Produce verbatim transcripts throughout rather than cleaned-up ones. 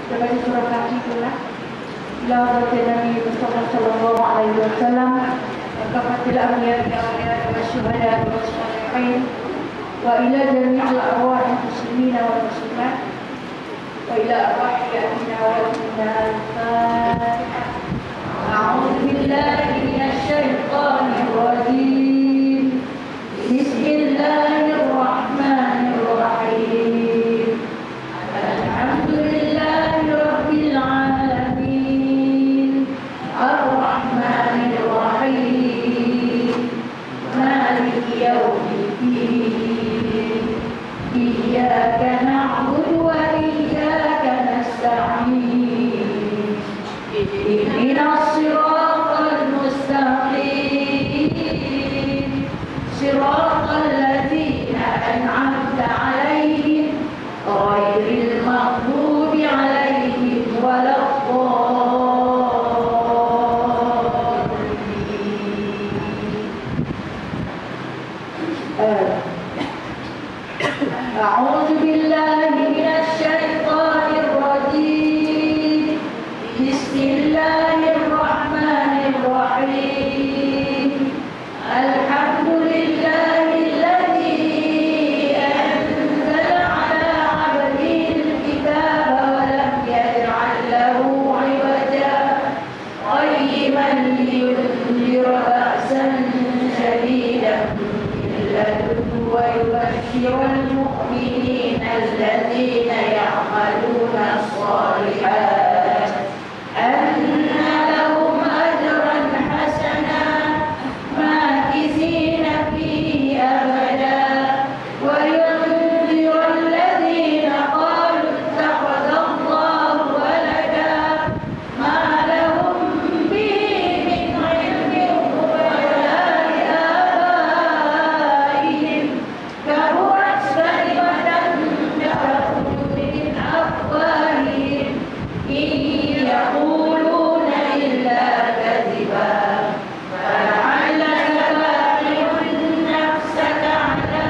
Kita baca surah Kahfi dulu lah. Ila baca Nabi Muhammad sallallahu alaihi wasallam. Kafatil anbiya wa syuhada wa shalihin. Wa ila jami'il arwah muslimina wal muslimat. Wa ila arwah abaina wa ummina al-Fatihah. A'udzu billahi minasy syaithanir rajim. Bismillahirrahmanirrahim. Alhamdulillahi rabbil alamin. Ar-Rahmanir Rahim. Maliki yaumiddin. Iyyaka na'budu wa iyyaka nasta'in. Ihdinas siratal mustaqim. Siratal ladzina an'amta 'alaihim ghairil maghdubi 'alaihim waladdallin. A'udzu billahi minasy syaithanir rajim. Bismillahirrahmanirrahim. Alhamdulillahilladzi anzala 'ala 'abdihi al-kitaba wa lam yaj'al lahu 'iwaja qayyiman liyunzira ba'san shadidan min ladunhu wa yubashshiral mu'minina alladhina ya'maluna as-salihat anna lahum ajran hasana makithina fihi abada wa yunziru alladhina qalu ittakhadha Allahu walada ma lahum bihi min 'ilmin wa la li-abaihim kaburat kalimatan takhruju min afwahihim in yaquluna illa kadhiba fala'allaka baqi'un nafsaka 'ala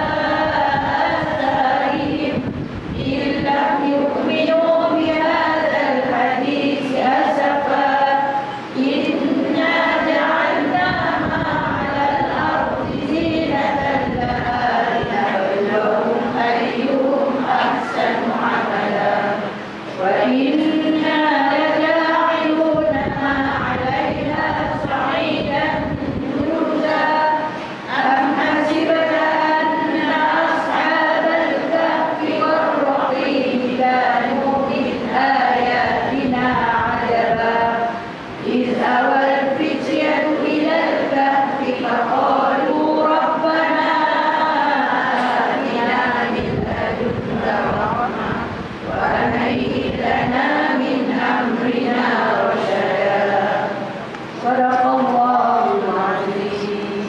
atharihim in lam yu'minu bihadzal hadits asafa inna ja'alna ma 'alal ardi zinatan laha linabluwahum ayyuhum ahsanu 'amala wa inna laja'iluna ma 'alayha sa'idan juruza am hasibta anna ashabal kahfi war-raqim kanu min ayatina 'ajaba إذ أوى الفتية إلى الكهف فقالوا ربنا آتنا من لدنك رحمة وهيئ لنا من أمرنا رشدا. صدق الله العظيم.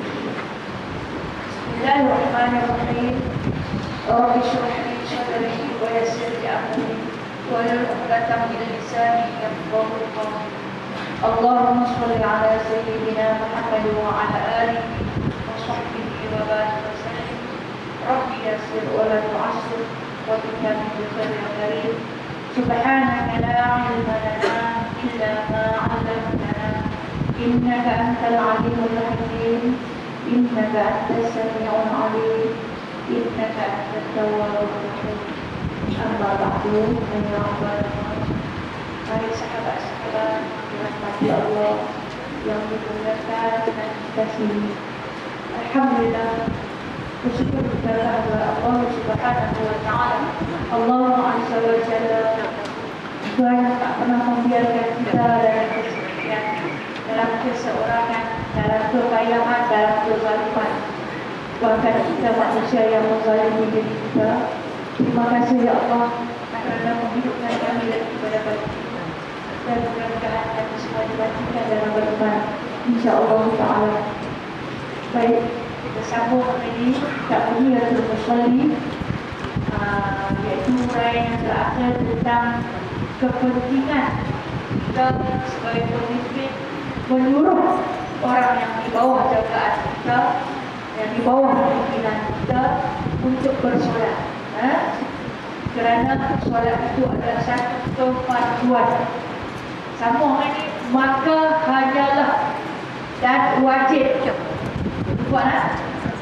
بسم الله الرحمن الرحيم. رب اشرح لي صدري ويسر لي أمري واحلل عقدة من لساني يفقهوا قولي. اللهم صل على سيدنا محمد وعلى آله وصحبه وبارك وسلم. رب يسر ولا تعسر وبك بخير كريم. سبحانك لا علم لنا إلا ما علمتنا إنك أنت العليم الحكيم. إنك أنت السميع العليم. إنك أنت التواب الرحيم. أما بعد فيا عباد الله. Mari sahabat-sahabat dirahmati Allah yang dimuliakan dan dikasihi. Alhamdulillah, bersyukur kepada Allah Subhanahu wa taala. Allah Azza wa Jalla Tuhan yang tak pernah membiarkan kita dalam kesepian, dalam keseorangan, dalam kekayaan, dalam kezaliman. Bahkan kita manusia yang menzalimi diri kita. Terima kasih ya Allah kerana menghidupkan kami daripada bagi dan mudah-mudahan kami semua dibagikan dalam beriman, insya-Allah taala. Baik, kita sambung ini Tahliyatul Musalli, uh, iaitu uraian yang terakhir tentang kepentingan kita sebagai pemimpin menyuruh orang yang di bawah jagaan kita, yang di bawah pimpinan kita untuk bersolat. Ha? kerana solat itu adalah satu kefarduan. Sambung ini, maka hanyalah dan wajib. Buatlah.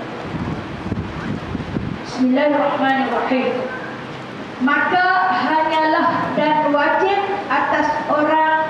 Bismillahirrahmanirrahim. Maka hanyalah dan wajib atas orang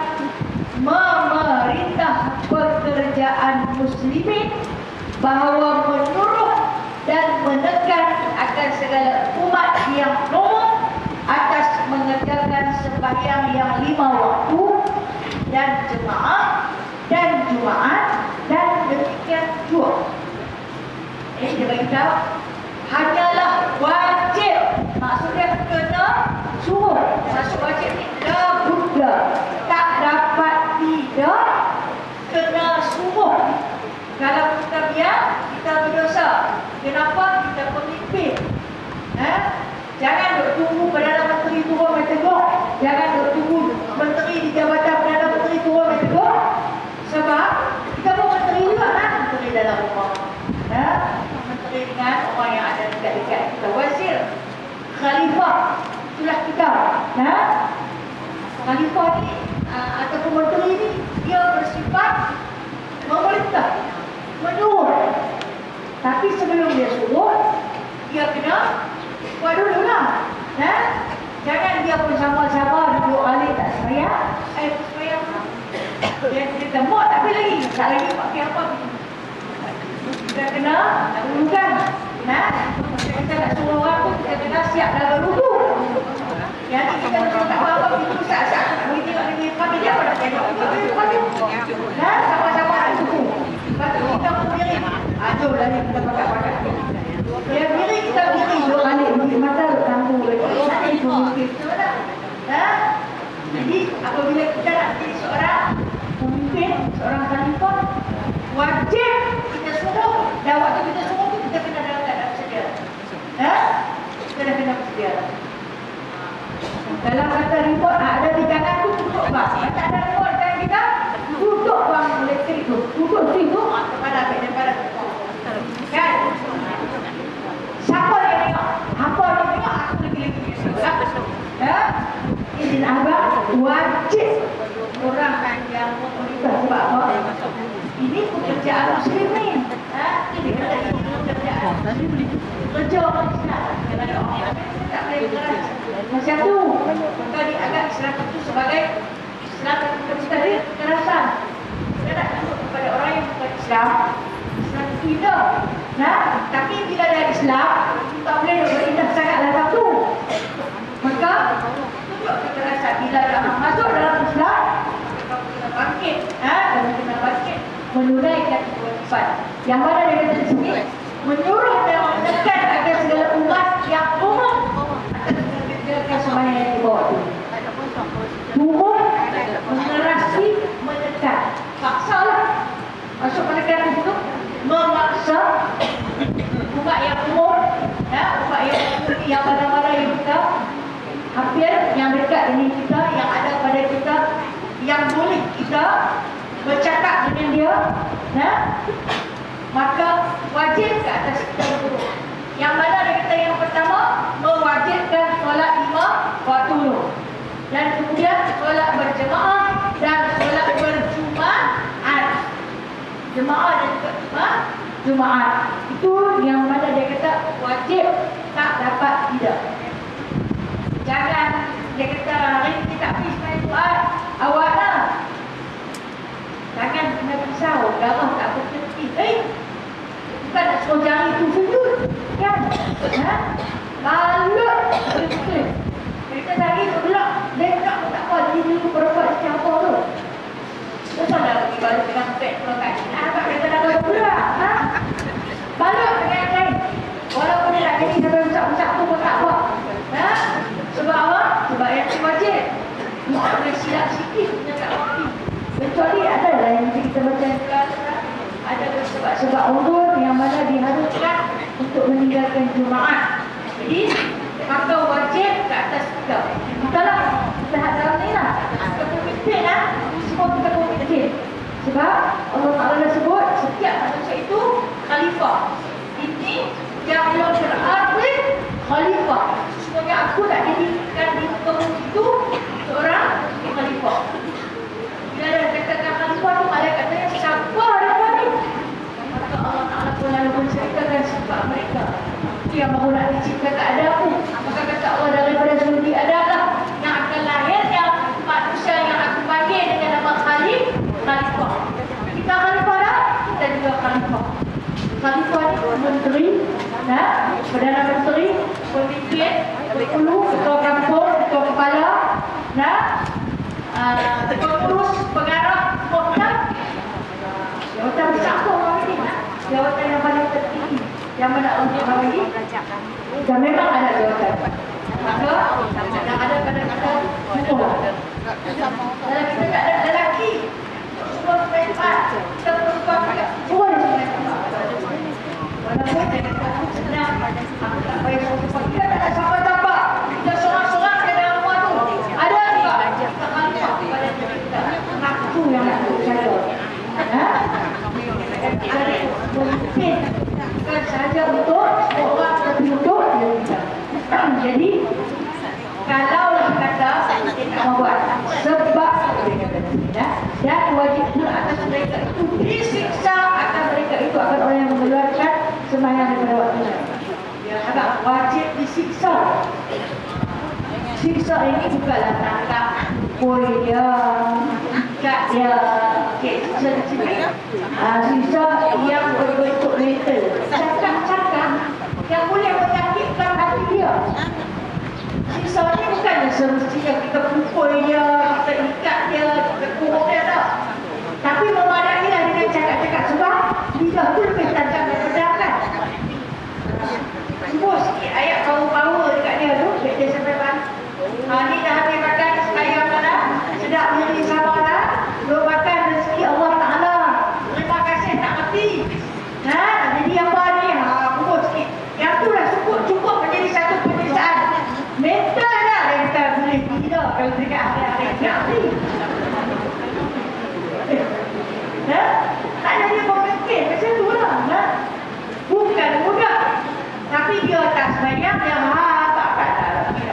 memerintah pekerjaan muslimin bahawa menyuruh dan menekan akan segala umat yang umum atas mengerjakan sembahyang yang lima waktu dan jemaah dan jumaat dan demikian juga. Ini dia beritahu hanyalah wajib, maksudnya kena suruh. Maksud wajib ni la budda, tak dapat tidak, kena suruh. Kalau kita biar, kita berdosa. Kenapa? Kita pemimpin. Eh? Jangan duk tunggu Perdana Menteri turun main tegur. Jangan duk tunggu menteri di jabatan Perdana Menteri turun main tegur. Sebab kita pun menteri juga kan? Menteri dalam rumah. Eh? Menteri dengan orang yang ada dekat-dekat kita. Wazir, khalifah, itulah kita. Nah, khalifah ni uh, ataupun menteri ni dia bersifat memerintah, menyuruh. Tapi sebelum dia suruh, dia kena buat dulu lah. Nah, jangan dia pun sama-sama duduk alik tak sembahyang. Eh, sembahyang dia dia temuk tak boleh lagi. Tak lagi pakai apa. Kita kena dahulukan. Nah, kita nak suruh orang pun kita kena siap dah berwudu. Yang ni kita macam tak apa-apa begitu saat-saat nak boleh tengok lagi kami dia pada tengok. Nah, sama-sama nak suruh. Lepas tu kita pun diri. Aduh lah ni kita pakai-pakai. Dia diri kita diri duduk alik. Mungkin mata duduk tangguh lagi. Ini pun mungkin. Nah, jadi apabila kita nak jadi seorang pemimpin, seorang khalifah, wajib kita suruh. Dan waktu kita suruh tu kita kena dalam keadaan bersedia. Nah, kita dah kena bersedia. Dalam kata remote ada di kanan tu tutup bang. Tak ada remote dan kita tutup bang elektrik tu. Tutup situ kepada daripada kan. Siapa yang tengok? Hampa yang tengok aku lagi-lagi. Ya. Izin abang wajib orang yang memerintah. Sebab apa? Ini pekerjaan muslimin. Ha? Ini pekerjaan. Kerja orang Islam. Kerana orang tak boleh berkeras. Macam tu. Maka dianggap Islam itu sebagai Islam yang kita mesti kekerasan. Kita nak tunduk kepada orang yang bukan Islam. Islam itu hidup. Nah, tapi bila ada Islam, tak boleh berindah sangatlah satu. Maka tunduk kekerasan. Bila dah masuk dalam Islam, kita kena bangkit. Ha? Dan kena bangkit menunaikan kewajipan. Yang mana dia kata di sini, menyuruh dan menekan agar segala umat yang umum akan sembahyang yang dibawa itu. Turun, mengerasi, menekan. Paksalah. Masuk menekan itu, memaksa umat yang umum, ya, umat yang umum yang mana-mana yang kita hampir yang dekat dengan kita, yang ada pada kita, yang boleh kita bercakap dengan dia, ya, maka wajib ke atas kita berdua. Yang mana dia kata yang pertama, mewajibkan solat lima waktu dulu. Dan kemudian solat berjemaah dan solat berjumaat. Jemaah dan juga jumaat. Jumaat. Itu yang mana dia kata wajib, tak dapat tidak. Jangan dia kata hari ini tak pergi sembahyang Jumaat, awak lah. Jangan kena pisau, darah tak berhenti. Eh, bukan nak suruh jari tu sujud. Kan? Ha? Balut. Betul. Kita lagi bergelak. Dia tak tak apa. Jadi dulu perempuan siapa tu. Terus ada lagi balut dengan pek pulang kat sini. Nampak kata dah bergelak. Ha? Balut dengan yang lain. Walaupun dia nak jadi sampai ucap-ucap tu pun tak apa. Ha? Sebab apa? Sebab yang tu wajib. Bukan boleh silap sikit. Punya kat waktu. Kecuali ada lah yang kita baca ada sebab-sebab urut yang mana diharuskan untuk meninggalkan Jumaat. Jadi, maka wajib ke atas kita. Kita lah, kita dalam ni lah. Kita pemimpin lah. Semua kita pemimpin. Sebab Allah Ta'ala dah sebut, setiap manusia itu khalifah. Ini yang belum berarti khalifah. Sebenarnya aku tak jadi Yang mana Allah bagi? Dan memang ada jawatan. Maka yang ada kadang-kadang semua. Dalam kita tak ada lelaki, semua perempuan, kita perempuan juga semua di sini. Walaupun dia kata senang, aku tak payah semua. Kita tak ada siapa-siapa. Kita seorang-seorang ke dalam rumah tu. Ada juga. Kita khalifah kepada diri kita. Aku yang nak berjaga. Ha? Ada mungkin bukan sahaja untuk semua orang, tapi untuk diri kita. Jadi kalau kata kita nak membuat sebab ya, dan wajibnya atas mereka itu disiksa akan mereka itu akan orang yang mengeluarkan sembahyang daripada waktunya. Ya, agak wajib disiksa. Siksa ini bukanlah tangkap pukul dia, ikat dia, okay, siksa di sini. Uh, siksa yang berbentuk lethal, cakap-cakap yang boleh menyakitkan hati dia. Siksa ni bukannya semestinya kita pukul dia, kita ikat dia, kita kurung dia tak. Tapi memadailah dengan cakap-cakap sebab lidah tu lebih tajam daripada akan. Semua sikit ayat power-power dekat dia tu, dia sampai mana. Ha, ni dah habis makan, sekalian dah, sedap menjadi sabar dah. Belum makan rezeki Allah Ta'ala. Terima kasih tak mati. Ha, jadi apa ni? Ha, pukul sikit. Yang tu dah cukup, cukup menjadi satu penyiksaan. Mental dah, mental boleh tidak kalau dekat hari-hari nanti. Ha? Tak ada dia berfikir macam tu lah. Ha? Bukan mudah. Tapi dia tak sembahyang, dia ha, tak ada.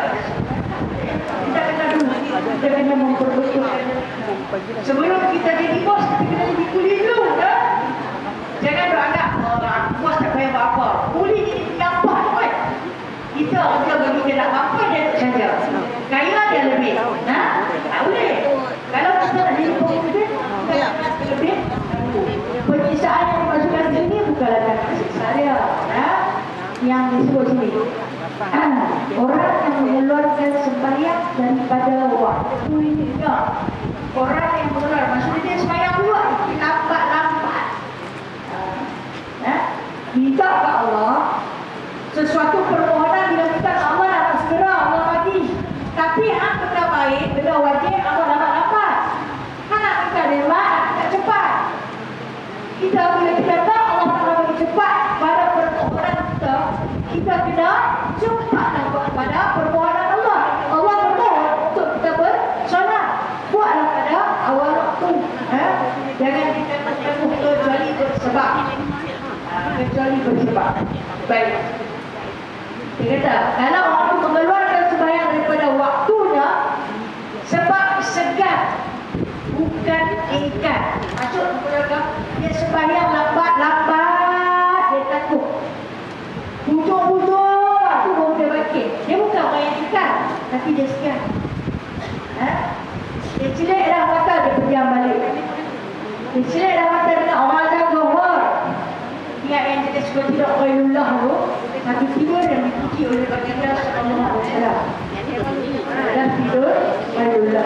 Kita kena dulu. Kita kena memperbetulkan. Sebelum kita jadi bos, kita kena jadi kuli dulu. Ha? Jangan beranggap, oh, bos tak payah buat apa. Kuli ni gampang tu kan. Kita orang bagi dia nak apa, dia tak saja. Kaya dia lebih. Ha? Tak boleh. Kalau kita nak jadi pemimpin, kita nak lebih. Penyiksaan yang dimasukkan sini bukanlah tak siksa dia. Ha? Yang disebut sini. Ha? Orang yang mengeluarkan sembahyang daripada waktu ini. Orang yang mengeluar, maksudnya dia sembahyang dulu, lambat-lambat. Ha? Minta ke Allah sesuatu permohonan bila kita Allah nak segera Allah bagi. Tapi hak benda baik, benda wajib Allah lambat-lambat. Hak nak kita lewat, nak kita cepat. Kita bila kita tahu Allah Ta'ala bagi cepat pada permohonan kita, kita kena cepat nak pada permohonan Allah. Allah bermohon untuk kita bersolat. Buatlah pada awal waktu. Ha? Jangan kita tangguh kecuali bersebab. Ha, kecuali bersebab. Baik. Dia kata, kalau orang mengeluarkan sembahyang daripada waktunya sebab segan, bukan ingkar. Maksud mengeluarkan, dia sembahyang lambat-lambat, dia takut. Hujung-hujung waktu baru dia bangkit. Dia bukan orang yang ingkar, tapi dia segan. Ha? Dia celik dah mata, dia perdiam balik. Dia celik dah mata dengan orang azan Zuhur. Ingat yang kita suka tidak Qailullah tu, tapi tidur yang dipuji oleh baginda sallallahu alaihi wasallam. Dan tidur Qailullah.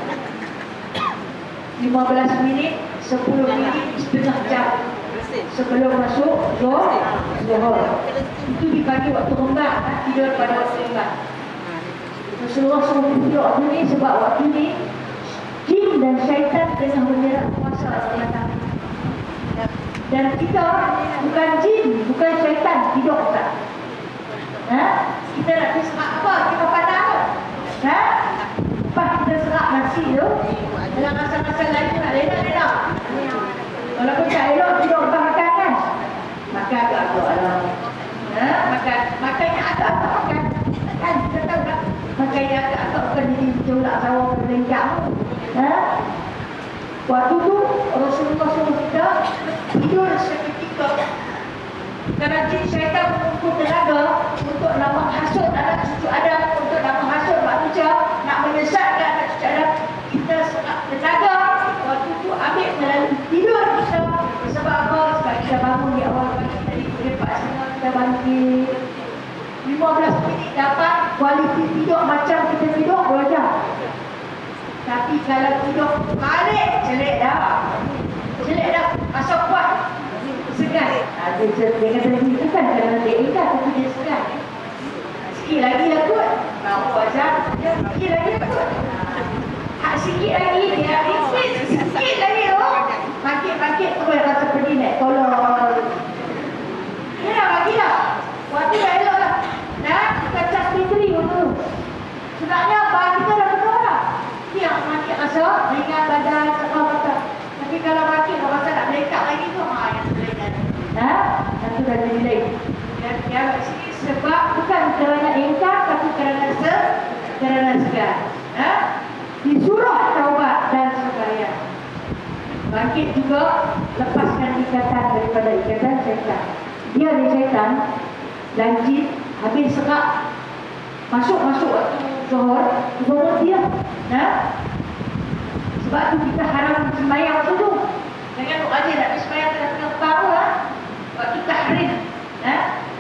lima belas minit, sepuluh minit, setengah jam sebelum masuk Zuhur. Itu dibagi waktu rembang, tidur pada waktu rembang. Rasulullah suruh tidur waktu ni sebab waktu ni jin dan syaitan tengah menyerang kuasa datang. Dan kita bukan jin, bukan syaitan tidur tak. Ha? Kita nak serak apa? Kita pandang apa? Ha? Lepas kita serak nasi tu, dalam rasa-rasa lain tu nak lena-lena. Kalau kita elok tidur lepas makan kan? Makan agak-agak lah. Ha? Makan, makan yang agak-agak makan. Kan? Kita tahu tak? Makan yang agak-agak bukan jadi colak sawah berlengkap. Ha? Waktu tu Rasulullah suruh kita tidur seketika. Kerana jin syaitan mengumpul tenaga untuk nak menghasut anak cucu Adam, untuk nak menghasut manusia, nak menyesatkan anak cucu Adam. Kita serap tenaga waktu tu ambil melalui tidur kita. Sebab apa? Sebab kita bangun di awal pagi tadi lepas setengah kita bangkit. lima belas minit dapat kualiti tidur macam kita tidur dua jam. Tapi kalau tidur balik, celik dah. Celik dah. Masuk kuat. Segan. Dia kata, dia kata, Bukan kerana dia ingkar, tapi dia segan. Sikit lagi lah kot. Tahu aja. Sikit lagi lah kot. Hak sikit lagi dia repeat. Sikit lagi oh. Pakit-pakit tu boleh rasa pedih nak tolong. Dia dah bagi dah. Waktu dah elok lah. Nah, kita cas fitri dulu. Sebenarnya apa? Kita dah berdoa lah. Dia makin rasa ringan badan, sebab mata. Tapi kalau makin rasa nak belekat lagi tu, ha, yang terlekat. Nah, yang tu dah jadi lain. Dan dia sini sebab bukan kerana ingkar, tapi kerana se, kerana segan. Nah, disuruh taubat dan sembahyang. Bangkit juga lepaskan ikatan daripada ikatan syaitan. Dia ada syaitan dan jin habis serak masuk-masuk waktu zuhur, zuhur dia. Nah, sebab tu kita haram sembahyang waktu tu. Jangan tu aja nak sembahyang tengah-tengah baru lah. Waktu tahrim. Nah,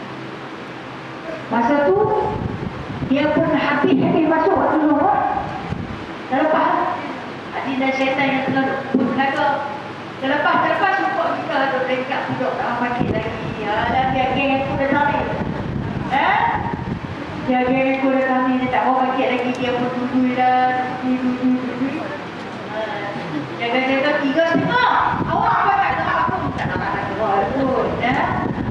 masa tu dia pun habis-habis masuk waktu zuhur. Dah lepas Adin dan syaitan yang tengah duduk tenaga. Dah lepas, dah lepas support kita tu dekat duduk tak pakai lagi. Alah, biar geng aku dah sampai. Eh? Biar geng aku dah sampai, dia tak mau pakai lagi. Dia pun duduk dah, duduk, duduk, duduk. Jaga-jaga tiga setengah. Awak apa tak tengah aku? Tak nak nak keluar tu. Eh?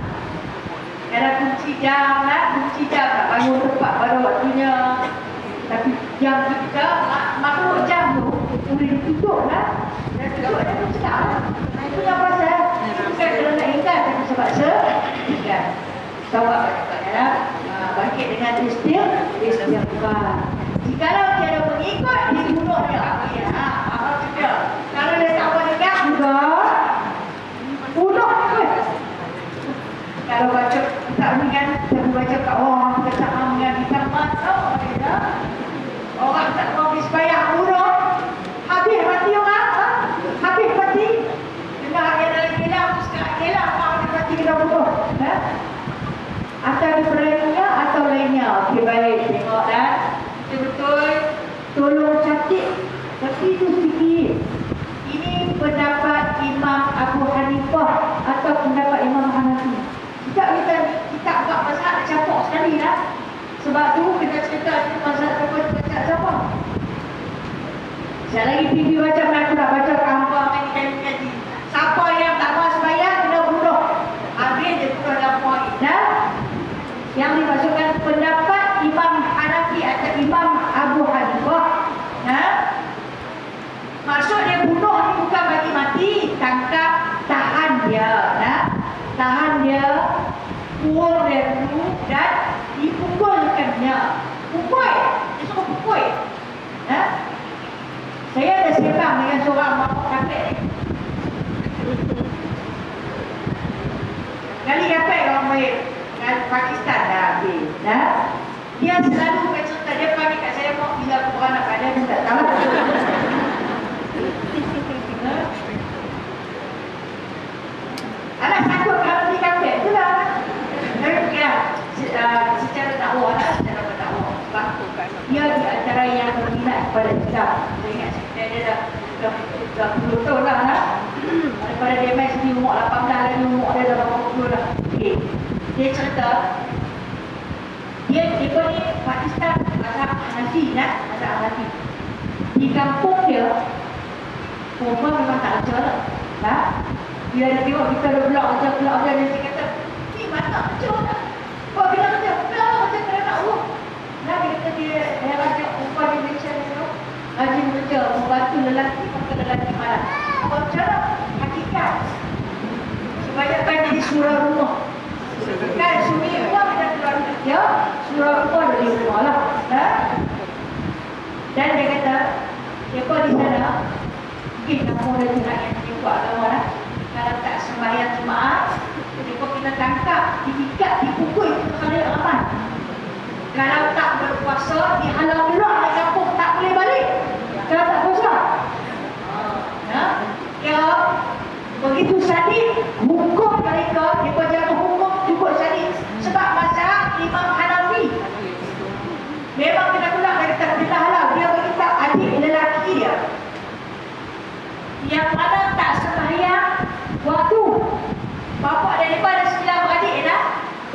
Kalau kunci jam lah, kunci jam tak bangun tepat pada waktunya. Tapi jam kita, makhluk jam tu boleh ditutup lah. Dan tutup dia pun sedap lah. Itu yang pasal. Bukan kalau nak ingkar, tapi sebab se-ingkar. Tawak banyak lah. Bangkit dengan istir, istighfar. Jikalau dia ada mengikut, dia bunuh dia. Ya, apa dia? Kalau dia tak menegak juga, bunuh dia. Kalau baca, tak dengan, tapi baca kat orang, kita tak dengan hitam mata, dia orang tak mau disembahyang bunuh. Habis mati orang, ha? Habis mati. Dengar dia dalam kelam, sekarang kelam, mau dia mati kita bunuh. Ha? Atau diperlainnya atau lainnya. Okey, baik. Tengok dah. Betul-betul. Tolong catat. Tapi itu sikit. Ini pendapat Imam Abu Hanifah atau pendapat Imam Hanafi. Kita kita kita buat masalah campur sekali lah. Sebab tu kita cerita masalah apa baca siapa. Sekali lagi P B macam aku nak baca kampung ni kaji-kaji. Siapa yang tak mau sembahyang kena bunuh. Habis dia bunuh dalam poin. Dah? Yang dimasukkan pendapat Imam Hanafi atau Imam Abu Hanifah. Ha? Maksud dia bunuh ni bukan bagi mati, tangkap, tahan dia, nah? Tahan dia, pukul dia dulu dan dipukulkannya. Pukul, dia suruh pukul. Nah? Saya ada sembang dengan seorang mabuk kapek ni. Kali kapek orang baik. Pakistan dah habis. Nah, dia selalu bercerita, dia panggil kat saya mau bila aku beranak pada dia tak tahu. Alah takut kalau beli kafe tu lah. Ya, secara dakwah lah, secara berdakwah. Sebab dia di antara yang berminat kepada kita. Saya ingat cerita dia dah dah dah sepuluh tahun lah. Daripada dia main sini umur lapan belas lagi umur dia dah berapa puluh lah. Okey. Dia cerita dia dia ni Pakistan mazhab Hanafi lah, mazhab Hanafi. Di kampung dia perempuan memang tak ajar lah. Ha? Bila dia tengok kita ada blok aja, blok aja, dia kata, ni mana ajar lah. Kau bilang aja, kenapa macam kena nak uang? Nah, dia kata dia, dia raja perempuan di Malaysia ni tu, rajin kerja, membantu lelaki, maka lelaki malam. Apa cara? Hakikat. Kebanyakan jadi surah rumah. Kan suami rumah kita keluar kerja, surah rumah dari rumah lah. Ha? Dan dia kata, dia pun di sana, mungkin kamu ada juga yang dia buat agama lah. Kalau tak sembahyang jemaah, dia pun kita tangkap, diikat, dipukul, kita kena ramai. Kalau tak berpuasa, dihalau keluar dari kampung, tak boleh balik. Kalau tak puasa. Ha? Ya, begitu sadis, hukum mereka, dia pun jangan hukum cukup sadis. Sebab mazhab Imam Hanafi memang kena keluar dari takbir halal. Dia beritahu adik lelaki dia yang mana tak sembahyang waktu. Bapak dan ibu ada sembilan beradik dah.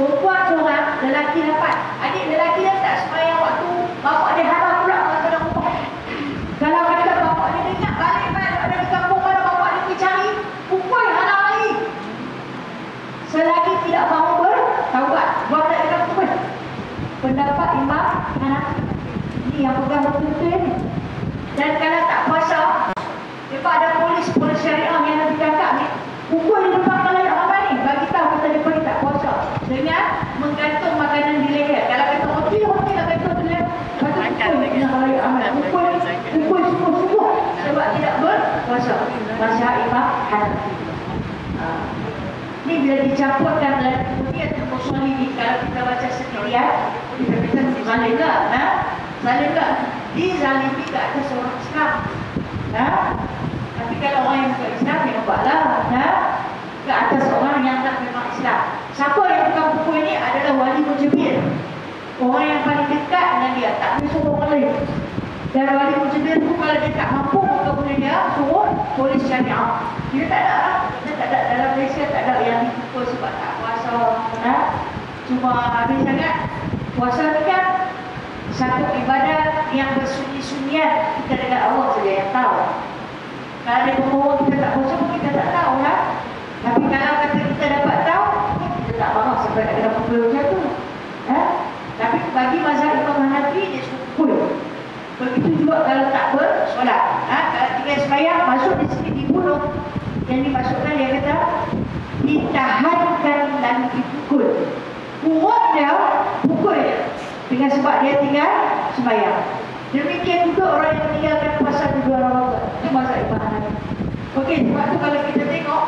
tengah raya amal. Pukul, pukul subuh-subuh. Sebab tidak berpuasa. Mazhab Imam Hanafi. Uh, Ini bila dicampurkan dan kemudian musolli, kalau kita baca sendirian, kita kata zalim tak? Ha? Zalim tak? Dizalimi ke atas orang Islam. Ha? Tapi kalau orang yang bukan Islam, dia buatlah. Ha? Ke atas orang yang tak memang Islam. Siapa yang tukang pukul ini adalah wali mujibir. Orang yang paling dekat dengan dia, tak boleh suruh orang lain. Dan wali mujibir itu kalau dia tak mampu, maka boleh dia suruh polis syariah. Dia tak ada lah. Kita tak ada, dalam Malaysia tak ada yang dipukul sebab tak puasa. Ha? Cuma habis sangat. Puasa ni kan satu ibadat yang bersunyi-sunyian. Kita dengan Allah saja yang tahu. Kalau dia berbohong kita tak puasa pun kita tak tahu lah. Tapi kalau kata kita dapat tahu, kita tak marah sampai nak kena pukul macam tu. Ha? Tapi bagi mazhab Imam Hanafi, dia suruh pukul. Begitu juga kalau tak bersolat. Ha? Kalau tinggal sembahyang, masuk di sini dibunuh. Yang dimasukkan dia kata, ditahankan dan dipukul. Kurut dia, pukul dia. Dengan sebab dia tinggal sembahyang. Demikian juga orang yang meninggalkan puasa di bulan Ramadan. Itu mazhab Imam Hanafi. Okey, sebab tu kalau kita tengok,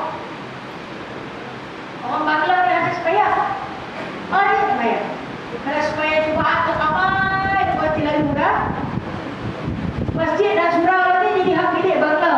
orang Bangla dia ada sembahyang. Oh, dia sembahyang. Kalau sembahyang Jumaat tu ramai, lepas lalu dah. Masjid dan surau ni jadi hak milik Bangla.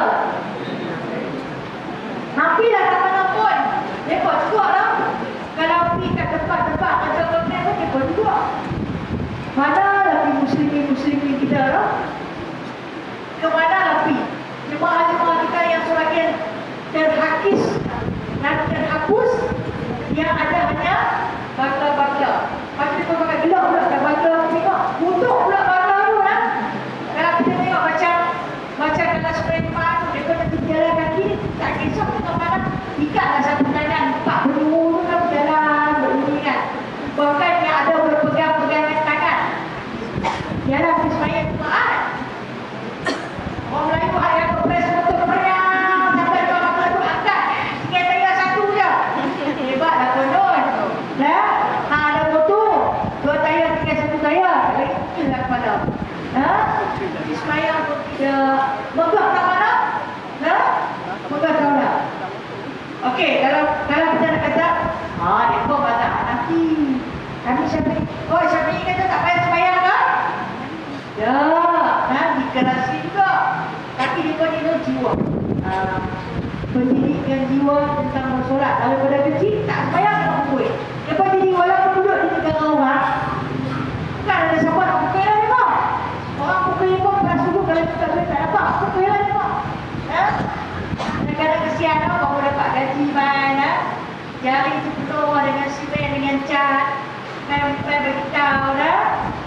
Hampirlah tak mana pun. Mereka juga lah. Kalau pergi kat tempat-tempat macam Bangla pun mereka juga. Mana lagi muslimin-muslimin kita lah. Kemana lagi? Jemaah-jemaah kita yang sebagian terhakis dan terhapus, yang ada hanya Bangla-Bangla. Macam tu pakai gelap pula kat Bangla. Tengok, butuh pula Bangla tu lah. Kalau kita tengok macam macam kalau sebenarnya Jemaah tu, mereka nanti jalan kaki, tak kisah tengok mana. Ikatlah satu tangan, empat berdua tu kan berjalan, berbunyi kan. Bahkan yang ada berpegang-pegangan tangan. Ialah sembahyang Jumaat. Orang Melayu ada kepres betul meriah sampai tuan Bangla tu angkat. Tinggal tayar satu je. Hebat lah konon. Dah? Ha, ada motor. Dua tayar tinggal satu tayar. Lagi lah kepala. Ha? Di sembahyang pun tidak. Megah tak mana? Ha? Megah tak mana? Okey, kalau kalau kita nak kata, ha, dia pun mazhab Hanafi. Kami Syafi'i. Oh, Syafi'i kata tak payah sembahyang ke? Ya, ha, dikerasi juga. Tapi dia pun dia jiwa. Ha, pendidikan jiwa tentang bersolat. Kalau pada kecil, tak sembahyang nak pukul. Dia pun jadi walaupun duduk di negara orang, bukan ada siapa nak pukul lah memang. Orang pukul lima, beras subuh kalau kita tak dapat, pukul lah memang. Ha? Negara kesian lah, baru dapat gaji main. Ha? Jari tu penuh dengan simen, dengan cat. Main-main beritahu dah.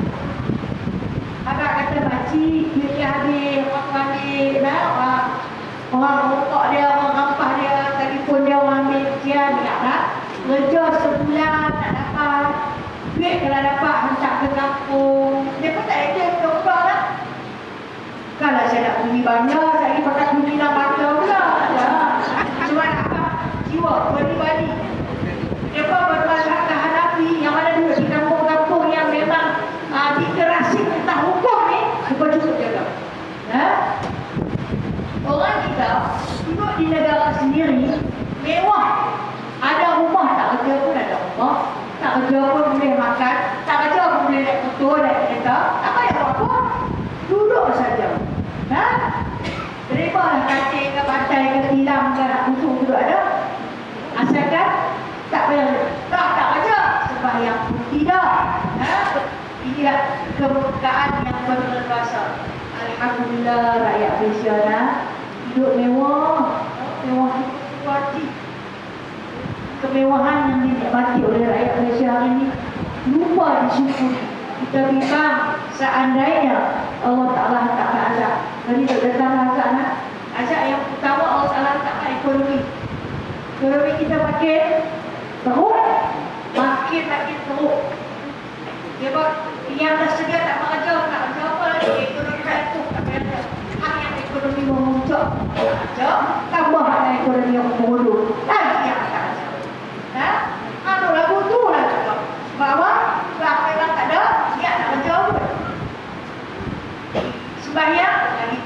Agak kata makcik, duit dia habis, orang tu ambil, nah, orang, orang rokok dia, orang rampah dia, telefon dia orang ambil, dia nak nak kerja sebulan tak dapat, duit kalau dapat hantar ke kampung, dia pun tak ada doktor lah. Kalau saya nak bunyi bangga, saya pakai bunyi lah bangga pula. Ya. Cuma nak apa? Jiwa, balik-balik. Dia pun bermazhab Hanafi yang mana duduk di kampung-kampung yang memang uh, dikerasi tentang hukum ni, bukan cukup jaga. Ha? Orang kita duduk di negara sendiri, mewah. Ada rumah, tak kerja pun ada rumah. Tak kerja pun boleh makan. Tak kerja pun boleh naik motor, naik kereta. Tak payah apa-apa. Duduk saja. Ha? Terimalah katil ke pantai ke tilam ke nak busuk duduk ada. Asalkan tak payah. Tak, tak kerja. Sembahyang pun tidak. Ha? Inilah kemerdekaan yang berleluasa. Alhamdulillah rakyat Malaysia nah, hidup mewah. Mewah kuati. Kemewahan yang dinikmati oleh rakyat Malaysia hari ini lupa disyukuri. Kita bimbang seandainya Allah Ta'ala hantarkan azab. Jadi tak datang azab nah. Azab yang utama Allah Ta'ala hantarkan ekonomi. Ekonomi kita makin teruk, makin makin teruk. Sebab yang tersedia tak bekerja, tak kerja apa lagi, ekonomi tak itu, tak kerja. Hak yang ekonomi memuncak, tak kerja, tambah hak yang ekonomi yang berhulu, lagi yang tak kerja. Ha? Anu lagu tu lah juga. Sebab apa? Sebab memang tak ada, dia nak kerja pun.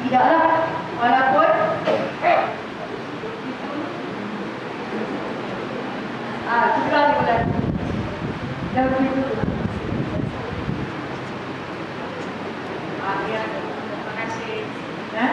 Tidaklah. Walaupun ah, sudah ni bulan. Dah begitu. Ah, ya. Terima kasih. Nah.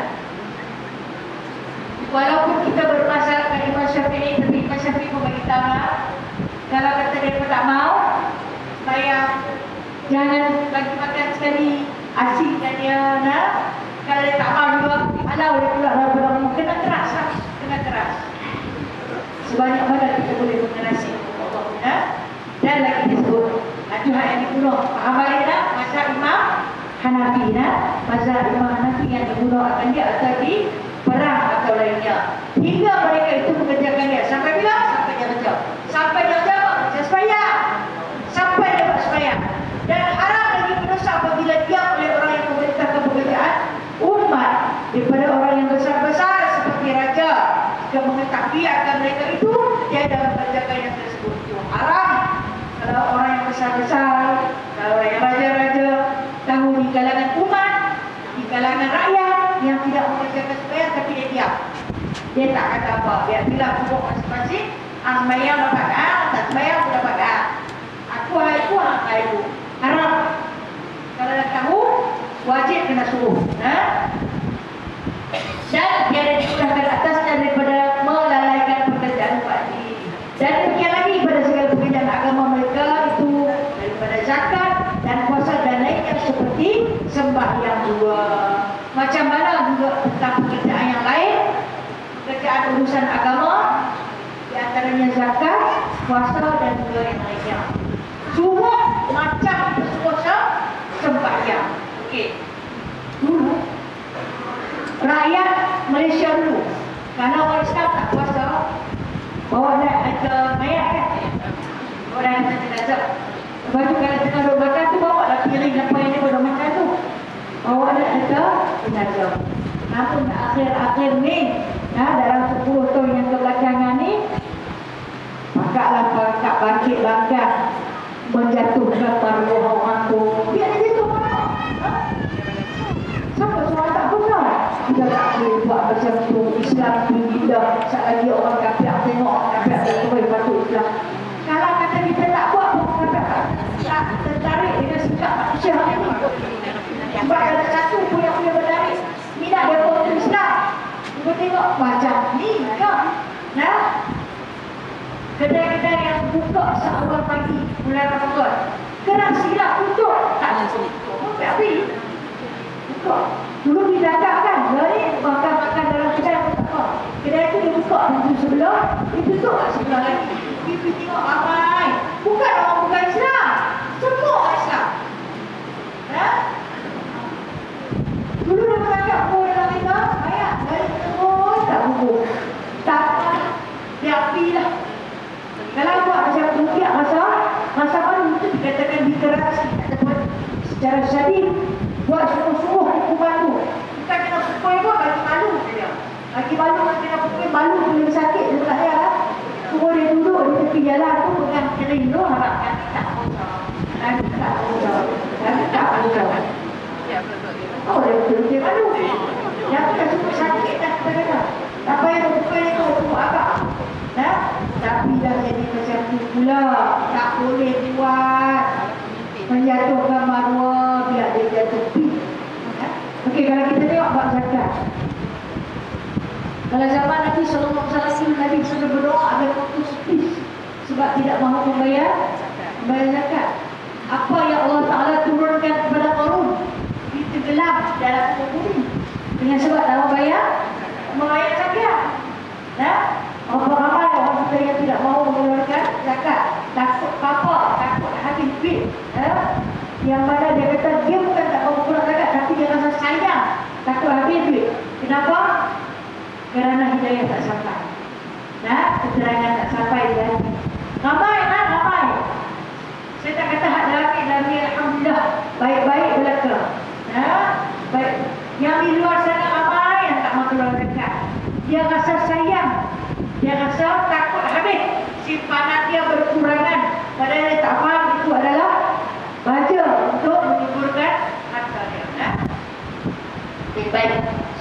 Walaupun kita bermasalah dengan Imam Syafi'i, tapi Imam Syafi'i membagi tahu, kalau kata dia tak mau, supaya jangan bagi makan sekali asikkan dia, nah. Kalau dia tak mau juga, alau dia pula dah berlaku, kena keras lah, kena keras. Sebanyak mana kita boleh mengenasi Allah, nah. Dan lagi disebut, ajuhan yang dibunuh, faham balik tak? Mazhab Imam Hanafi, nah. Mazhab Imam Hanafi yang dibunuh akan dia atau di perang atau lainnya. Hingga mereka itu mengerjakan dia. Sampai bila? Sampai dia kerja. Sampai dia kerja apa? Kerja sembahyang. Sampai dia buat sembahyang. Dan haram lagi berdosa apabila dia oleh orang yang memerintahkan pekerjaan umat daripada orang yang besar-besar seperti raja. Jika mengetahui akan mereka itu, dia dalam mengerjakan yang tersebut. Itu haram. Kalau orang yang besar-besar, kalau yang raja-raja tahu di kalangan umat, di kalangan rakyat yang tidak mengerjakan sembahyang tapi dia diam. Dia tak kata apa. Biar bila kubuk masing-masing, ah sembahyang dapat ah, tak sembahyang pun dapat ah. Aku hai aku, ah hai aku. Haram. Kalau dah tahu, wajib kena suruh. Ha? Dan tiada dikurangkan atasnya daripada melalaikan pekerjaan wajib. Dan demikian lagi pada segala pekerjaan agama mereka itu daripada zakat dan puasa dan lainnya seperti sembahyang juga. Macam mana juga tentang pekerjaan yang lain, pekerjaan urusan agama, di antaranya zakat, puasa dan juga yang lainnya. Semua macam puasa sembahyang. Okey. Dulu rakyat Malaysia dulu, kalau orang Islam tak puasa, bawa nak ada mayat kan? Orang yang jenazah. Lepas tu kalau tengah duduk makan tu, bawa lah piring apa yang dia duduk makan tu. Bawa nak ada jenazah. Namun akhir-akhir ni, nah, dalam sepuluh tahun yang kebelakangan ni, pakaklah pakak bangkit bangkit menjatuhkan maruah orang tu. Biar dia tu mana? Siapa suara tak benar? Kita tak boleh buat macam tu. Islam tu kita, saat lagi orang kafir tengok orang kafir terbaik patut Islam. Kalau kata kita tak buat, orang kafir tak tertarik dengan sikap manusia hari ni. Sebab ada satu pun yang boleh bertarik minat dia pun Islam. Kita tengok macam ni kan? Nah, kedai-kedai yang buka seawal pagi bulan Ramadan, kerana silap tutup. Tak ada tutup. Sampai habis. Buka. Dulu didadak kan? Jadi makan-makan dalam kedai pun tak apa. Kedai tu dia buka pintu sebelah, dia tutup kat sebelah lagi. Kita tengok ramai. Bukan orang bukan Islam. Semua orang Islam. Ya? Dulu dia menganggap pun dalam kita, ayat, dari terus tak hukum. Tak apa. Dia apilah. Kalau buat macam tu, dia rasa, rasa malu itu dikatakan literasi ataupun secara syadid. Buat sungguh-sungguh hukuman tu. Bukan kena pukul pun, bagi malu saja. Bagi malu, kena pukul, malu tu lebih sakit, dia tak payah lah. Suruh dia duduk di tepi jalan tu, pegang kering tu, harap kami tak usah. Kami tak usah. Kami tak usah. Oh, dia betul-betul malu. Yang tu dah cukup sakit dah kepada. Tak payah pukul dia tu, tu agak. Nah, tapi dah jadi macam tu pula. Tak boleh buat. Menjatuhkan maruah, biar dia jatuh pi. Okey, kalau kita tengok bab zakat. Kalau zaman Nabi sallallahu alaihi wasallam, Nabi sudah berdoa agar putus pi sebab tidak mahu membayar membayar zakat. Apa yang Allah Taala turunkan kepada Qarun itu gelap dalam bumi dengan sebab tak mau bayar membayar zakat. Nah, apa ramai orang kita yang tidak mahu mengeluarkan zakat, takut apa, takut habis duit. Eh? Yang mana dia kata dia bukan tak mahu keluar zakat, tapi dia rasa sayang, takut habis duit. Kenapa? Kerana hidayah tak sampai. Nah, keterangan tak sampai dia. Ramai kan, ramai. Saya tak kata hak lelaki dan dia alhamdulillah baik-baik belaka. Nah, baik. Yang di luar sana ramai yang tak mahu keluar zakat. Dia rasa sayang, dia rasa takut habis, simpanan dia berkurangan. Padahal dia tak faham itu adalah baja untuk menyuburkan harta dia. Nah? Okay, baik.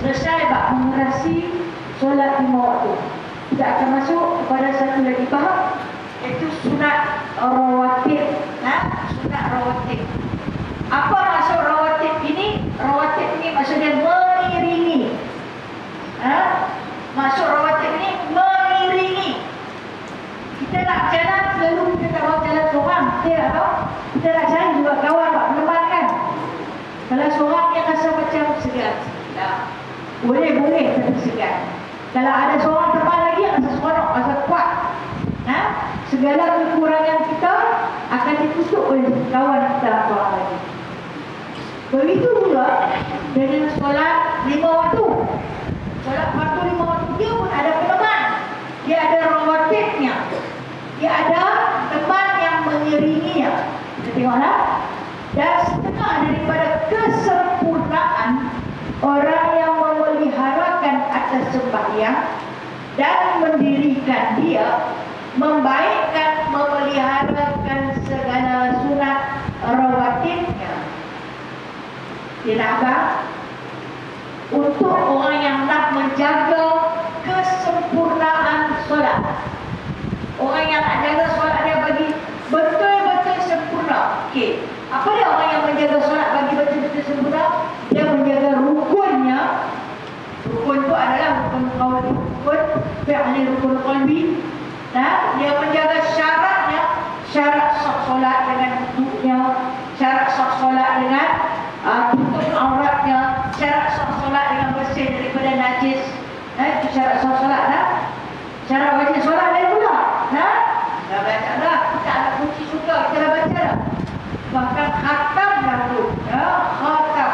selesai bak mengerasi solat lima waktu. Kita akan masuk kepada satu lagi bab, iaitu sunat rawatib. Ha? Sunat rawatib. Apa maksud rawatib ini? Rawatib ini maksudnya mengiringi. Ha? Maksud rawatib ini mengiringi. Kita nak jalan, selalu kita tak mau jalan seorang. Kita apa? Kita nak cari juga kawan buat meneman kan. Kalau seorang yang rasa macam segan, nah, boleh boleh tapi segan. Kalau ada seorang teman lagi yang rasa seronok, rasa kuat, nah, segala kekurangan kita akan ditutup oleh kawan kita seorang lagi. Begitu pula dengan solat lima waktu. Solat waktu lima waktu dia pun ada peneman. Dia ada rawatibnya. Dia ada teman yang mengiringinya. Kita tengoklah. Dan setengah daripada kesempurnaan orang yang memeliharakan atas sembahyang dan mendirikan dia, membaikkan, memeliharakan segala sunat rawatibnya. Dia nak apa? Untuk orang yang nak menjaga kesempurnaan solat. Orang yang nak jaga solat dia bagi betul-betul sempurna. Okey. Apa dia orang yang menjaga solat bagi betul-betul sempurna? Dia menjaga rukunnya. Rukun itu adalah rukun qauli, rukun fi'li, rukun qalbi. Nah, dia menjaga syaratnya, syarat sah solat dengan duduknya, syarat sah solat dengan uh, tutup auratnya, syarat sah solat dengan bersih daripada najis. Nah, itu syarat sah solat dah. Syarat wajib solat lain pula. Nah, dah baca dah. Kita ada kunci suka, kita dah baca dah. Bahkan khatam dahulu. Ya, khatam.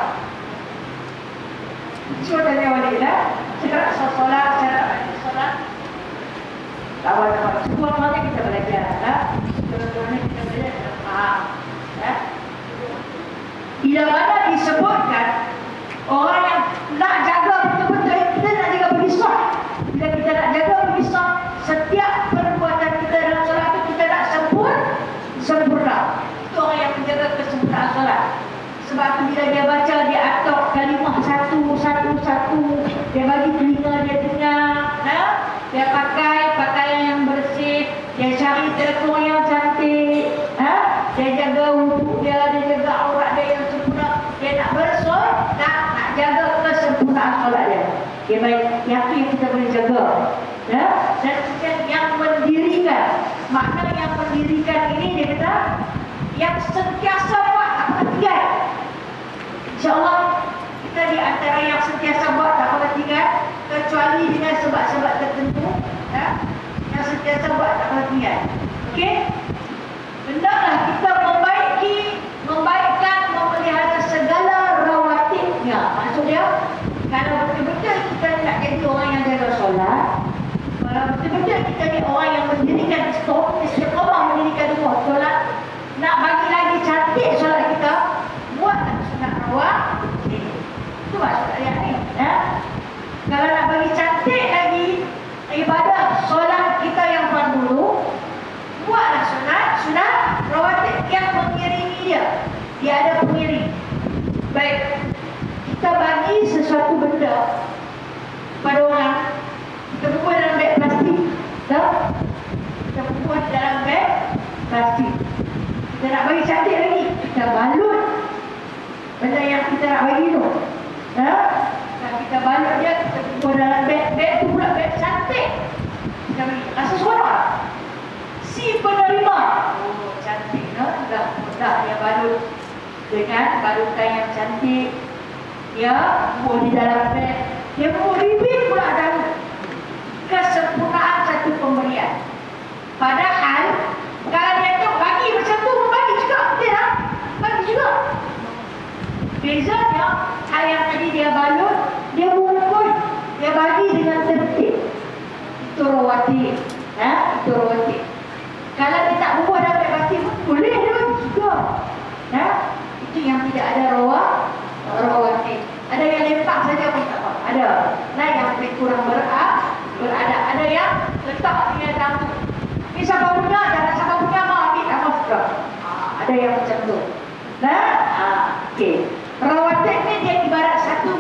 Cuba tanya balik dah. Syarat sah solat, syarat wajib solat. Kawan-kawan, semua-muanya kita belajar. Ya. Semua-muanya kita belajar, kita faham. Ya. Bila mana disebutkan orang yang nak jaga betul-betul, kita nak jaga bagi solat. Bila kita nak jaga bagi solat, setiap perbuatan kita dalam solat itu kita nak sempurna, sempurna. Itu orang yang menjaga kesempurnaan solat. Sebab itu bila dia baca, dia atok kalimah satu, satu, satu. Dia bagi telinga dia dengar. Ha? Dia pakai pakaian yang bersih. Dia cari telefon yang cantik. Ha? Dia jaga wuduk dia, dia jaga aurat dia yang sempurna. Dia nak bersolat, nak, nak jaga kesempurnaan solat dia. Okay, baik. Yang itu yang kita boleh jaga. Ya? Dan yang mendirikan. Makna yang mendirikan ini dia kata, yang sentiasa buat tak pernah tinggal. InsyaAllah kita di antara yang sentiasa buat tak pernah tinggal, kecuali dengan sebab-sebab tertentu, ya? Yang sentiasa buat tak pernah tinggal. Okey? Hendaklah kita membaiki, membaikkan, memelihara segala rawatibnya. Maksudnya, kalau betul-betul kita nak jadi orang yang jaga solat, kalau betul-betul kita ni orang yang mendirikan stop, istiqamah mendirikan rumah solat, nak bagi lagi cantik solat kita, buatlah sunat rawatib. Itu maksud ayat ni. Ya? Kalau nak bagi cantik lagi ibadah solat kita yang fardu, buatlah sunat, sunat rawatib yang mengiringi dia. Dia ada pengiring. Baik, kita bagi sesuatu benda pada orang, kita buat dalam beg plastik. Tak? Kita buat dalam beg plastik. Kita nak bagi cantik lagi, kita balut benda yang kita nak bagi tu. Ha? Dan kita balut dia, kita buat dalam beg. Beg tu pula beg cantik. Kita bagi. Rasa seronok tak? Si penerima. Oh, cantik. No? Dah mudah dia balut dengan balutan yang cantik. Dia buat di dalam beg. Dia buat ribet pula dalam kesempurnaan satu pemberian. Padahal kalau dia tu bagi macam tu, bagi juga. Dia tak? Bagi juga. Bezanya, ayam tadi dia balut, dia bungkus, dia bagi dengan tertib. Itu rawatib. Ha? Itu rawatib. Kalau dia tak bungkus dalam rawatib, boleh dia bagi juga. Ha? Itu yang tidak ada rawat, rawatib. Ada yang lepak saja pun tak apa. Ada. Nah, yang lebih kurang berat, berada. Ada yang letak dia dalam. Ini siapa punya, jangan siapa punya mau ambil, tak mau suka. Ha, ada yang macam tu. Nah, ha, okey. Rawatib ni dia ibarat satu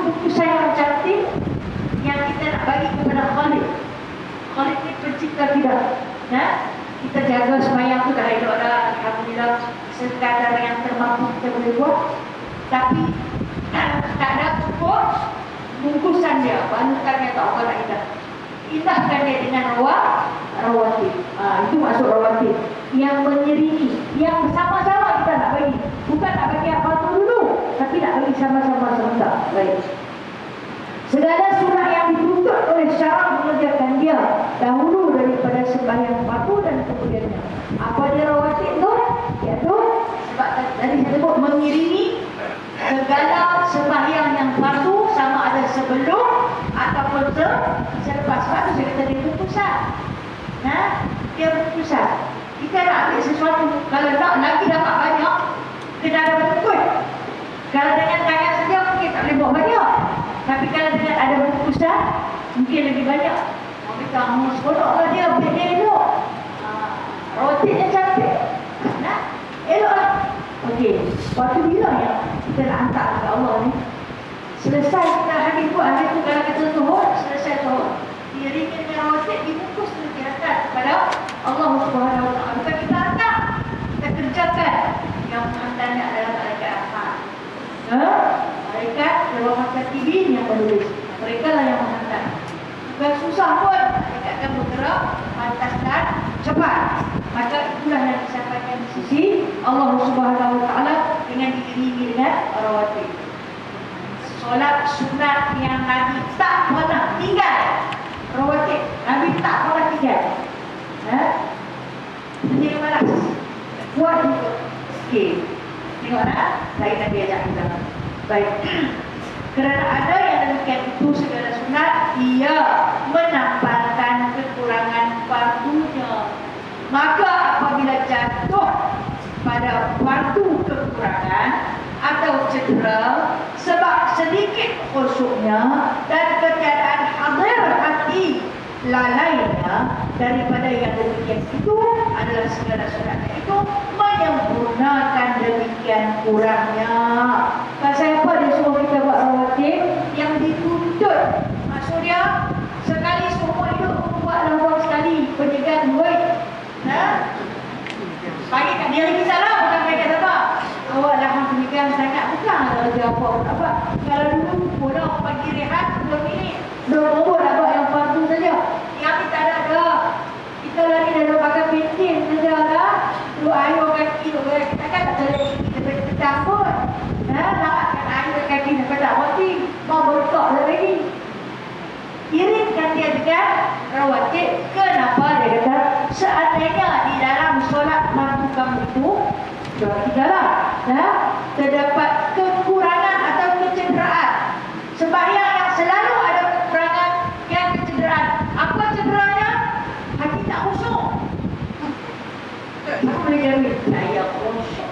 keputusan yang cantik yang kita nak bagi kepada Khalik. Khalik ni pencipta kita. Nah, kita jaga sembahyang tu dah elok dah, alhamdulillah, sekadar yang termampu kita boleh buat. Tapi tak ada cukup bungkusan dia, banutannya tak apa nak indah. Indahkan dia dengan rawat, rawatib. Ha, itu maksud rawatib. Yang menyerini, yang bersama-sama kita nak bagi. Bukan nak bagi apa tu dulu, tapi nak bagi sama-sama sebentar. Baik. Segala sunnah yang dituntut oleh syarak mengerjakan dia dahulu daripada sembahyang fardu dan kemudiannya. Apa dia rawatib tu? Iaitu sebab tadi saya sebut mengiringi segala sembahyang yang fardu, sama ada sebelum ataupun selepas. Sebab tu saya kata dia berpusat. Nah, dia berpusat. Kita nak ambil sesuatu, kalau nak lagi dapat banyak, kena ada bungkus. Kalau dengan tangan saja mungkin tak boleh buat banyak. Tapi kalau dengan ada bungkusan, mungkin lebih banyak. Orang kata, mau sekolah lah dia, biar dia elok. Rotitnya cantik. Nah, elok lah. Okey, waktu bila ya kita nak hantar kepada Allah ni? Selesai kita hadis buat, hadis tu kalau kita tuhur, selesai tuhur. Diiringi dengan rotit, dibungkus tu dihantar kepada Allah Subhanahu Wa Taala. Bukan kita hantar, kita kerjakan. Yang menghantarnya adalah malaikat Rahmat. Ha? Malaikat Rahmat Katibin yang menulis. Mereka lah yang menghantar. Bukan susah pun, malaikat akan bergerak, pantas dan cepat. Maka itulah yang disampaikan di sisi Allah Subhanahu Wa Taala dengan diiringi dengan rawatib. Solat sunat yang Nabi tak pernah tinggal. Rawatib Nabi tak pernah tinggal. Ha? Jadi malas. Buat juga. Okey. Tengok nak, saya Nabi ajak kita. Baik. Kerana ada yang demikian itu segala sunat, ia menampakkan kekurangan fardunya. Maka apabila jatuh pada fardu kekurangan atau cedera sebab sedikit khusyuknya dan ketiadaan hadir hati lalainya daripada yang demikian itu adalah segala sunatnya itu menyempurnakan demikian kurangnya. Pasal apa dia suruh kita buat rawatib yang dituntut? Maksudnya sekali seumur hidup buatlah buat sekali penjagaan baik. Nah, bagi kat dia lagi salah, bukan bagi kat siapa. Awak dah menjagaan sangat, bukan ada kerja apa apa. Kalau dulu pun orang bagi rehat dua minit, dua umur nak buat yang fardu saja. Yang kita tak ada dah. Kita lari dah pakai pentin saja dah. Dua air kaki tu kita kan tak boleh kita petang pun. Nah, nak air kaki nak pada roti, mau berkok lagi. Iringkan dia dengan rawatib. Kenapa dia kata? Seandainya di dalam solat fardu kamu itu tidaklah nah, terdapat kekurangan atau kecederaan. Sembahyang yang selalu ada kekurangan yang kecederaan. Apa cederanya? Hati tak khusyuk. Apa boleh jadi? Saya khusyuk.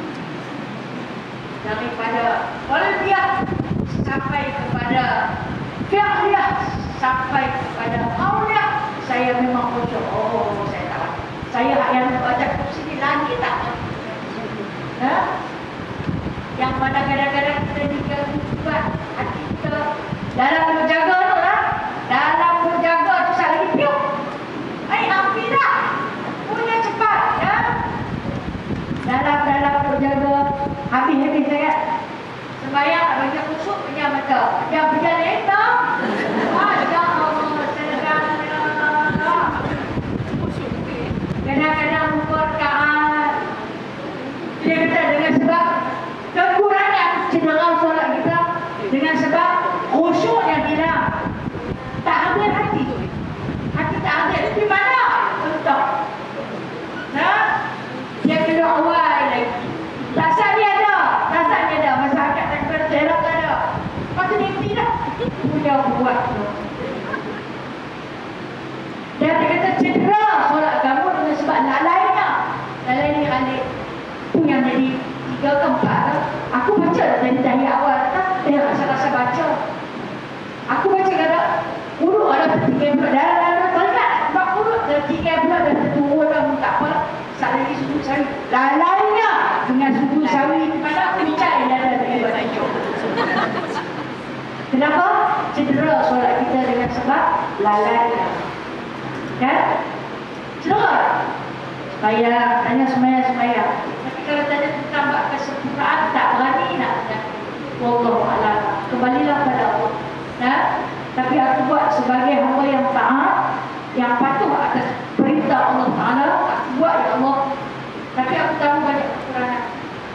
Daripada qalbiyah sampai kepada fi'liyah sampai kepada qauliyah, saya memang khusyuk. Oh, saya tahu. Saya yang baca kursi lagi tak? Ha? Yang mana kadang-kadang kita diganggu buat hati kita dalam berjaga tu lah. Dalam berjaga tu saling piuk. Eh, hampir dah. Punya cepat. Ya? Dalam-dalam berjaga habis-habis sangat. Sembahyang nak baca khusyuk punya mata. Yang berjalan hitam. Ah, ya Allah. Kadang-kadang memperkaan. Dia kata dengan sebab kekurangan cedera solat kita, dengan sebab khusyuk yang hilang, tak ambil hati tu. Hati tak ambil di mana? Untuk. Nah, dia kena awal lagi. Rasa dia ada, rasa dia ada. Masyarakat tak kena terok tak ada. Lepas tu dia tidak punya buat tu. Dan dia kata cedera solat kamu dengan sebab lalainya. Lalai ni Khalid. Itu yang jadi tiga ke empat. Aku baca dari dari awal kan. Dia rasa-rasa baca. Aku baca kata urut ada tiga bulan. Dalam dalam telinga empat urut dan tiga bulan dan turun dah tak apa. Sat lagi sudu sawi. Lalainya dengan sudu sawi. Mana aku cari dalam dia baca. Kenapa? Cedera solat kita dengan sebab lalai. Kan? Cedera. Sembayang, tanya sembayang, sembayang. Tapi kalau tanya tentang bab kesempurnaan, tak berani nak. Wallahualam. Kembalilah pada Allah. Ya? Tapi aku buat sebagai hamba yang taat, yang patuh atas perintah Allah Ta'ala. Aku buat, ya Allah. Tapi aku tahu banyak kekurangan.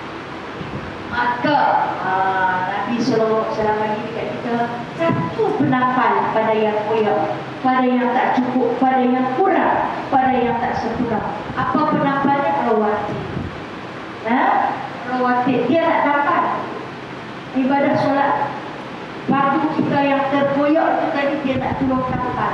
Maka aa, Nabi Sallallahu Alaihi Wasallam bagi dekat kita satu penampal pada yang koyak, pada yang tak cukup, pada yang kurang, pada yang tak sempurna. Apa penampalnya? Rawatib. Nah, rawatib dia nak dapat ibadah solat fardu kita yang terkoyak itu tadi, dia nak tolong tampal.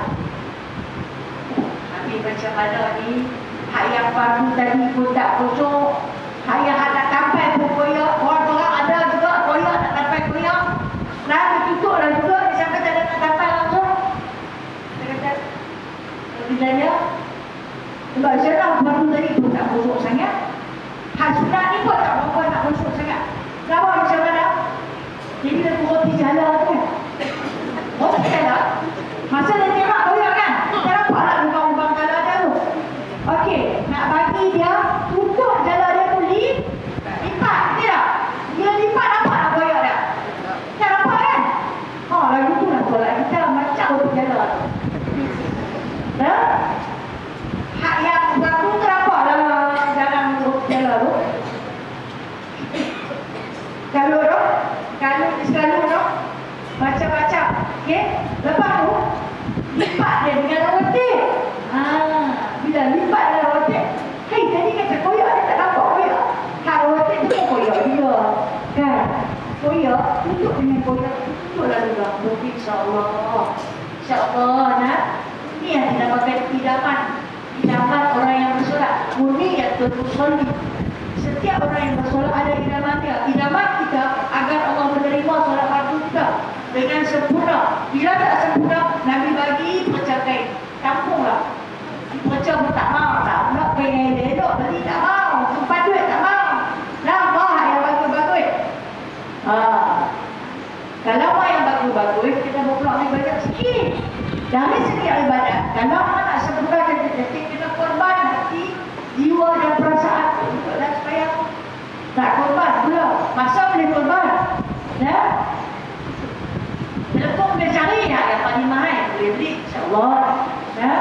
Tapi macam mana ni, hak yang fardu tadi pun tak kosong, hak yang nak tampal pun koyak. Orang-orang ada juga koyak nak tampal koyak. Nah, bertutup lah juga, dia sampai tak ada nak tampal langsung. Dia kata, bilanya sebab senang fardu tadi pun tak kosong sangat, hak sunat ni pun tak berapa nak kosong sangat. Kenapa macam mana? Jadi dia roti jala tu kan? Roti jala? Masa dia tengok koyak kan? Kita nampaklah lubang-lubang jala dia tu. Okey, nak bagi dia tutup jala dia tu lip, lipat, tidak? Dia lipat nampak nak koyak dia? Tak nampak kan? Oh, lagu tu lah solat kita macam roti jala tu. Nah? Hak yang baru tu nampaklah dalam roti jala tu. Kalau tu, kalau selalu tu macam-macam, okey? Lepas tu lipat dia dengan roti. Ah, bila lipat dengan roti, hei tadi kata koyak, dia tak nampak koyak. Hak roti tu pun koyak dia, kan? Koyak, tutup dengan koyak, tutuplah juga. Mungkin insya-Allah. Insya-Allah, nak. Ini yang dinamakan idaman. Idaman orang yang bersolat. Murni yang terusoli. Setiap orang yang bersolat ada idaman dia. Idaman kita agar Allah menerima solat fardu kita dengan sempurna. Bila tak sempurna, Nabi bagi percakai, tampunglah. Percah pun tak mau, tak nak pengen dia duduk beli, tak mau, sempat duit tak mau. Nampak yang bagus-bagus. Ha. Kalau mau yang bagus-bagus, kita berpeluang lebih banyak sikit. Dari segi ibadat, kalau orang nak sempurna detik-detik, kita korban hati, jiwa dan perasaan untuklah supaya tak korban pula. Masa boleh korban, ya? Telepon boleh cari lah yang paling mahal, boleh beli, insyaAllah, ya?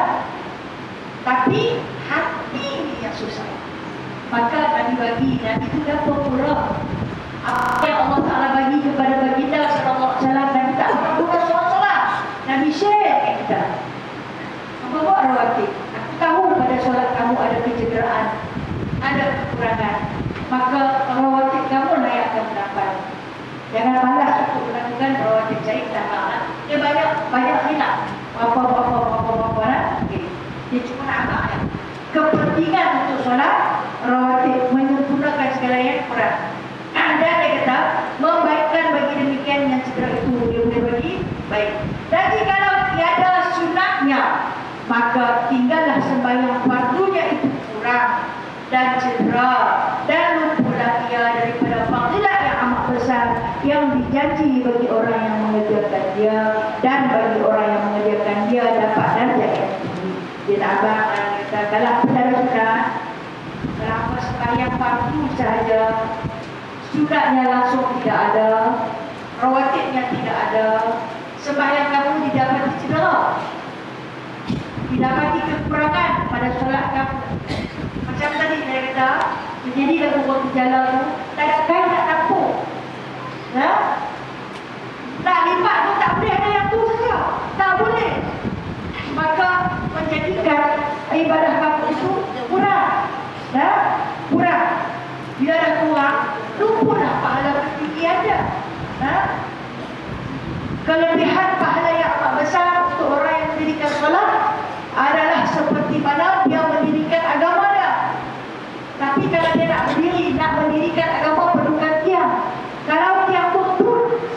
Tapi hati yang susah. Maka Nabi bagi, Nabi itu dah pura. Apa yang Allah Ta'ala bagi kepada baginda Sallallahu Alaihi Wasallam, Nabi tak pura solat-solat. Nabi share kat kita. Apa buat rawatib? Aku tahu pada solat kamu ada kecederaan, ada kekurangan. Maka rawatib kamu layakkan mendapat. Jangan malas untuk melakukan rawatib jahit dan maaf. Dia banyak banyak hilang. Apa-apa-apa-apa-apa lah. Okay. Dia cuma nak amak ya. Kepentingan untuk solat rawatib menyempurnakan segala yang kurang. Dan dia kata membaikkan bagi demikian yang cedera itu dia boleh bagi baik. Jadi kalau tiada sunatnya, maka tinggallah sembahyang fardunya itu kurang dan cedera, dan lumpuhlah ia daripada fadilah yang amat besar yang dijanji bagi orang yang mengerjakan dia, dan bagi orang yang mengerjakan dia dapat darjat yang tinggi. Dia tak abang dan kata, kalau saudara-saudara, kalau apa sembahyang fardu sahaja, sunatnya langsung tidak ada, rawatibnya tidak ada, sembahyang kamu didapati cedera, didapati kekurangan pada solat kamu. Macam tadi saya kata, menjadi lagu waktu jalan tu, tak ada kain nak tampuk. Ya? Nak lipat pun tak boleh, ada yang tu saja. Tak boleh. Maka menjadikan ibadah kamu itu kurang. Ya? Kurang. Bila dah kurang, lupalah pahala ketinggian dia. Ya? Kelebihan pahala yang amat besar untuk orang yang mendirikan solat adalah seperti mana dia mendirikan agama dia. Tapi kalau dia nak berdiri, nak mendirikan agama perlukan tiang. Kalau tiang pun pun,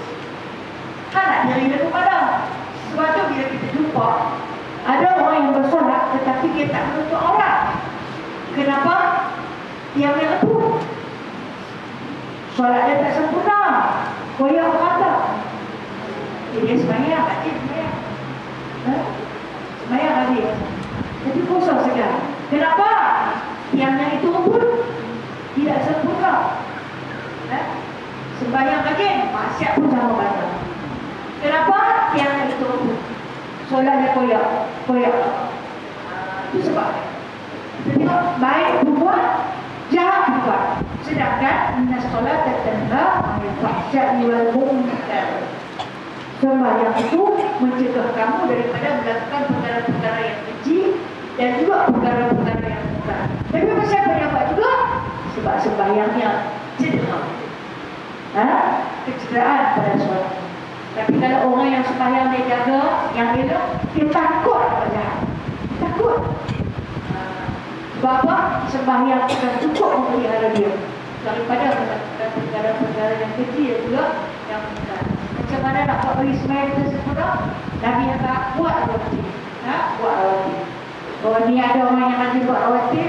kan nak diri dia kepada. Sebab tu bila kita jumpa, ada orang yang bersolat tetapi dia tak menuntut orang. Kenapa? Tiang dia lepuh. Solat dia tak sempurna. Koyak kata. Dia semayang, rajin semayang. Ha? Semayang rajin. Tapi kosong sekarang. Kenapa? Tiangnya itu pun tidak sempurna. Ha? Sembahyang rajin, maksiat pun sama banyak. Kenapa? Tiangnya itu pun solatnya koyak, koyak. Itu sebab. Tengok, baik berbuat, jahat berbuat. Sedangkan inna solat tanha 'anil fahsya'i wal munkar. Sembahyang itu mencegah kamu daripada melakukan perkara-perkara yang keji dan juga perkara-perkara yang munkar. Tapi siapa yang buat juga? Sebab sembahyangnya cedera. Ha? Kecederaan pada solat. Tapi kalau orang yang sembahyang dia jaga, yang elok, dia takut apa jahat. Takut. Sebab apa? Sembahyang akan cukup memelihara dia daripada melakukan perkara-perkara yang keji dan juga yang munkar. Macam mana nak buat bagi sembahyang kita sempurna? Nabi akan buat rawatib. Ha? Buat rawatib. Kalau ni ada orang yang rajin buat rawatib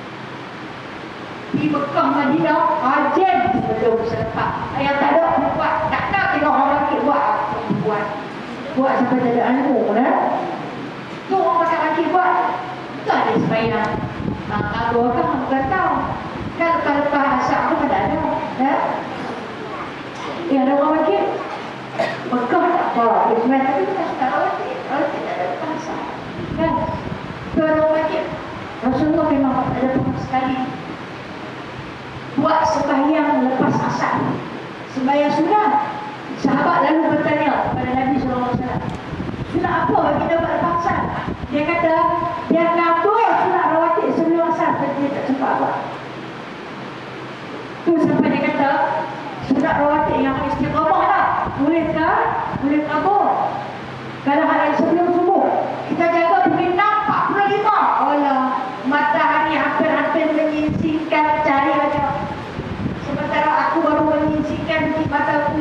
di Mekah Madinah, rajin sebelum selepas. Yang tak ada buat, tak nak tengok orang lelaki buat, buat buat sampai tak ada ilmu lah. Tu orang macam lelaki buat, tak ada sembahyang. Kalau orang bukan tahu, kan lepas-lepas asap pun tak ada. Ya? Eh, ada orang lelaki Mekah tak apa, dia sembahyang tapi tak suka rawatib. Rawatib tak ada lepas asap. Kan? Tu ada orang lelaki, Rasulullah memang tak ada pernah sekali buat sembahyang lepas asar. Sembahyang sunat. Sahabat lalu bertanya kepada Nabi sallallahu alaihi wasallam, sunat apa bagi kita buat lepas asar? Dia kata, dia ngatur sunat rawatib sebelum asar, tapi dia tak sempat buat. Tu sampai dia kata, sunat rawatib yang istiqamah lah. Bolehkah? Boleh kabur. Kalau hari sebelum subuh, kita jaga pukul enam empat puluh lima. Allah, matahari hampir-hampir menyingsingkan cari aja. Sementara aku baru menyingsingkan di mataku.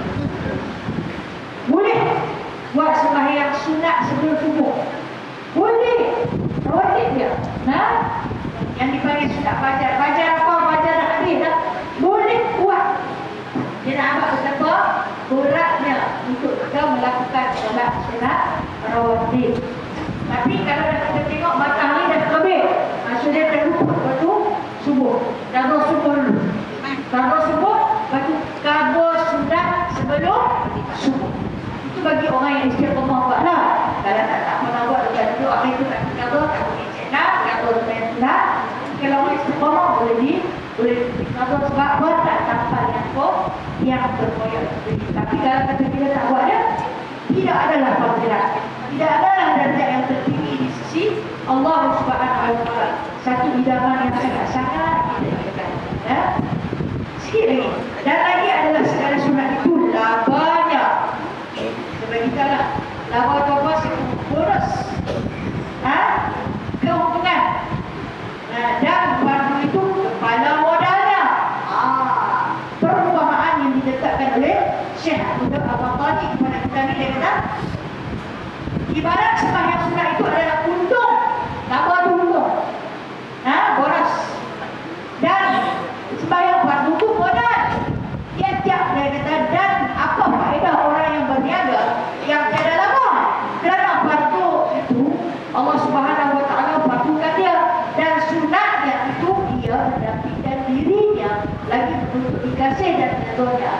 Boleh buat sembahyang sunat sebelum subuh. Boleh. Rawatib dia. Nah, yang dipanggil sunat fajar. Fajar apa? Fajar dah habis dah. Boleh buat. Dia nak ambil betapa beratnya untuk kita melakukan solat sunat rawatib. Tapi kalau kita tengok matahari dah terbit, maksudnya terlupa waktu subuh. Kabur subuh dulu. Kabur subuh, waktu kabur sunat sebelum subuh. Itu bagi orang yang istiqamah buat lah. Kalau tak tak pernah buat dekat dulu, akhir tu tak kabur, kabur istiqamah, kabur sunat. Kalau orang istiqamah boleh di boleh kabur sebab buat tak tampal yang kok yang berkoyak. Tapi kalau kata kita tak buat dia, tidak adalah fadilat. Tidak adalah darjat yang tertinggi di sisi Allah Subhanahu wa taala. Satu idaman yang sangat-sangat diinginkan. Ya. Sikit lagi. Dan lagi adalah segala sunat itu labanya. Sebab kita lah. Laba tu apa? Bonus. Ha? Keuntungan. Nah, dan fardu itu kepala modalnya. Ah, perumpamaan yang diletakkan oleh Syekh Abdul Al-Batani kepada kita ni, dia kata ibarat sembahyang sunat itu adalah untung. Laba tu untung. Ha? Bonus. Dan sembahyang fardu itu modal. Tiap-tiap dia kata, dan apa faedah orang yang berniaga yang tiada laba? Kerana fardu itu Allah Subhanahu wa taala fardukan dia, dan sunatnya itu dia mendampingkan dirinya lagi untuk dikasih dan redha.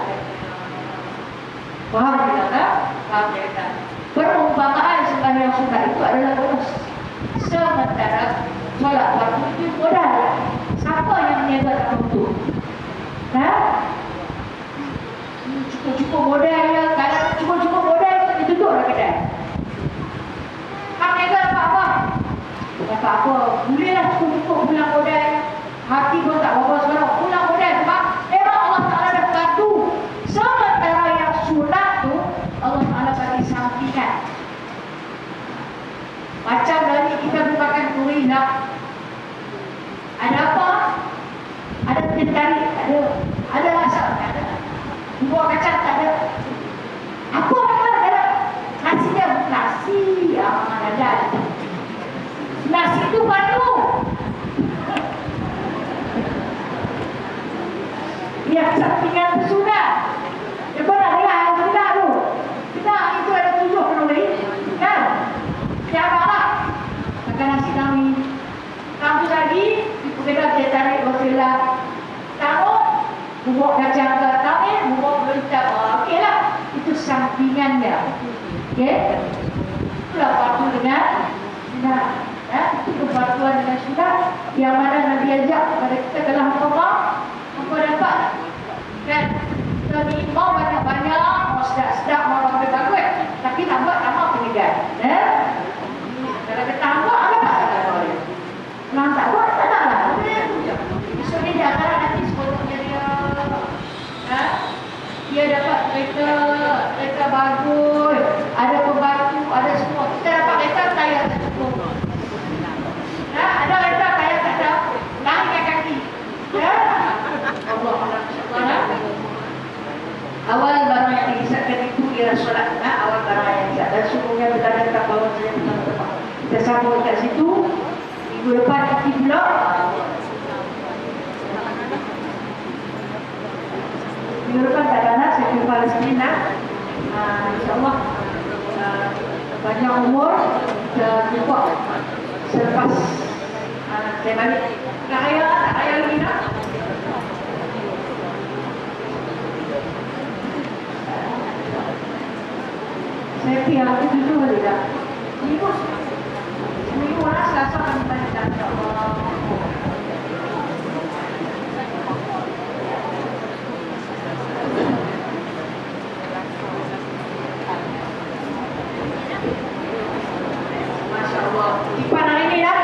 Faham tidak kan? Faham tidak? Perumpamaan sembahyang sunat itu adalah bonus. Sementara solat fardu itu modal. Siapa yang niaga tak untuk? Ha? Cukup-cukup modal ya. Kalau cukup-cukup modal itu ditutuplah kedai. Hang niaga apa-apa? Kata apa? Bolehlah cukup-cukup pulang modal. Hati pun tak apa-apa sekarang. Pulang modal sebab memang Allah Ta'ala dah fardu. Sementara yang sunat tu Allah Ta'ala bagi sampingan. Macam dari kita merupakan kurinak. Ada apa? Ada tentarik? Tak ada. Ada asap? Tak ada. Buah kacang? Tak ada. Apa memang ada? Nasi dia nasi. Ah, ada. Nasi itu fardu. Yang sampingan sunat. Dia pun nak dengar sunat tu. Kita buat kacang ke tangan, buat berita, okey lah. Itu sampingannya. Okey. Itulah patuh dengan sunnah. Ya, itu kepatuhan dengan sunnah yang mana Nabi ajak kepada kita kalau hampa mau, hampa dapat. Kan? Kita ni mau banyak-banyak, mau sedap-sedap, mau bagus-bagus. Tapi nampak tak mau penyegar. Ya? Kalau kita hampa, ada tak? Kalau tak buat, tak nak lah. So ni di antara nanti sepuluhnya dia, ha? Dia dapat kereta, kereta bagus, ada pembantu, ada semua. Kita dapat kereta tayar tak cukup. Ha? Ada kereta tayar tak ada, larikan kaki. Ya? Allah Allah. Awal barang yang dihisapkan itu ialah solat. Ha? Awal barang yang dihisap. Dan sungguhnya berada dekat bawah saya pertama-tama. Kita sambung dekat situ. Minggu depan nanti pula. Minggu depan tak ada anak, saya pergi Palestin nak. Uh, InsyaAllah uh, banyak umur kita jumpa selepas uh, saya balik. Tak raya, tak raya lagi nak. Saya pergi yang aku dulu balik dah. Minggu Minggu lah selasa kami balik dah. InsyaAllah. Ipan hari ni dah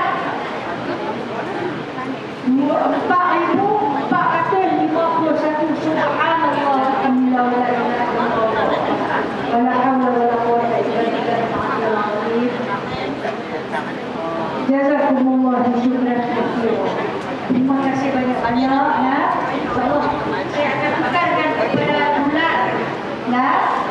empat ribu empat ratus lima puluh satu. Subhanallah, alhamdulillah, wala ilaha illallah, wala hawla wala quwwata illa billah. Jazakumullah syukran katsiran. Terima kasih banyak-banyak ya. InsyaAllah saya akan tekankan kepada bulan ya.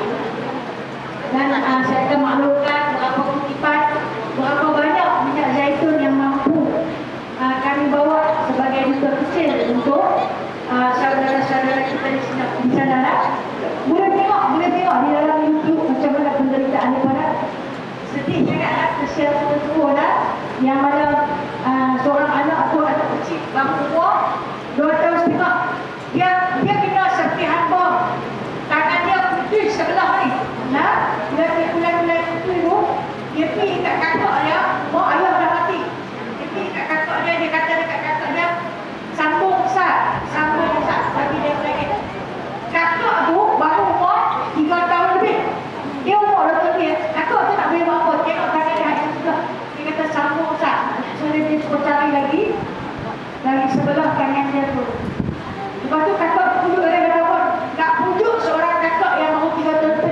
Dan uh, saya akan maklumkan berapa kutipan, berapa banyak minyak zaitun yang mampu uh, kami bawa sebagai duta kecil untuk uh, saudara-saudara kita di sana. Di sana boleh tengok, boleh tengok di dalam YouTube macam mana penderitaan daripada sedih sangatlah, kesian tua-tua lah, yang mana uh, seorang anak atau anak kecil bangku umur dua tahun setengah, dia dia kena serpihan bom, tangan dia putih sebelah ni. Nah, dia mulai-mulai putih tu, dia pergi kat kakak dia, mak ayah dah mati. Dia pergi kat kakak dia, dia kata dekat kakak dia, sambung Ustaz, sambung Ustaz, bagi dia lagi. Kakak tu baru umur tiga tahun lebih. Dia umur dah dia, kakak tu nak beri apa, tengok tangan dia yang sebelah. Dia kata sambung Ustaz. So dia pergi cuba cari lagi, dari sebelah tangan dia tu. Lepas tu kakak pujuk dia kata apa, nak pujuk seorang kakak yang mahu tiga tahun lebih.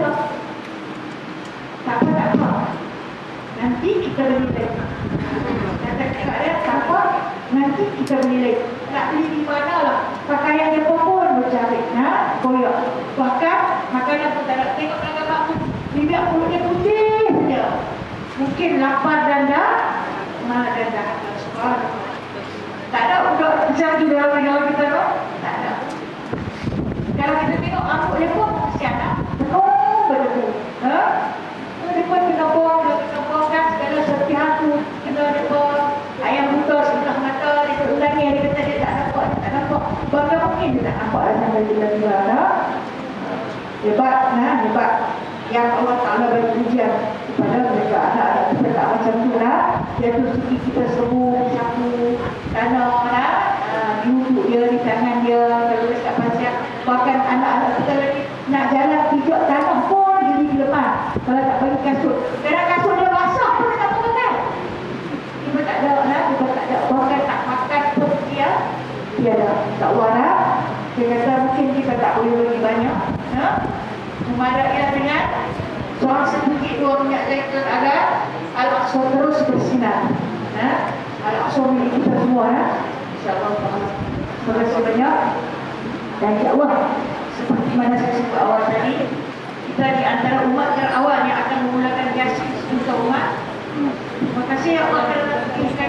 Tak apa, tak apa. Nanti kita menilai. Kata kakak dia, tak apa, nanti kita menilai. Nak beli di mana lah. Pakaian dia pun pun bercari. Ha? Koyak. Bahkan, makanan pun tak nak tengok kakak kamu. Bibir mulutnya putih saja. Mungkin lapar dan dah. Mana dan dah. Tak ada budak macam tu dalam negara kita tu. Tak ada. Kalau kita tengok rambut dia pun, kesian tak? Penuh betul-betul. Ha? Dia pun kena bom, dia kena bom kan segala serpihan tu. Kena dia bom. Ayam buta sebelah mata, dia terulangi, dia kata dia tak nampak, dia tak nampak. Bagaimana mungkin dia tak nampak lah sampai dia tinggal, tak? Hebat, nah, hebat. Yang Allah Ta'ala bagi ujian kepada mereka anak-anak kita tak macam tu lah. Dia tu sikit kita sembuh, sapu, tanah lah. Di lutut dia, di tangan dia, kalau dekat pasir. Bahkan anak-anak kita lagi nak jalan pijak tanah pun jadi lemah. Kalau tak bagi kasut. Kadang kasut dia basah pun dia tak pakai. Dia tak ada lah, dia tak ada. Bahkan tak makan pun dia. Dia ada. InsyaAllah lah. Dia kata mungkin kita tak boleh bagi banyak. Ha? Memadainya dengan seorang sedikit dua minyak zaitun agar Al-Aqsa terus bersinar. Ha? Al-Aqsa milik kita semua. Ha? InsyaAllah. Terima kasih banyak. Dan insyaAllah, seperti mana saya sebut awal tadi, kita di antara umat terawal yang akan memulakan Yasin sejuta umat. Terima kasih ya Allah kerana berikan.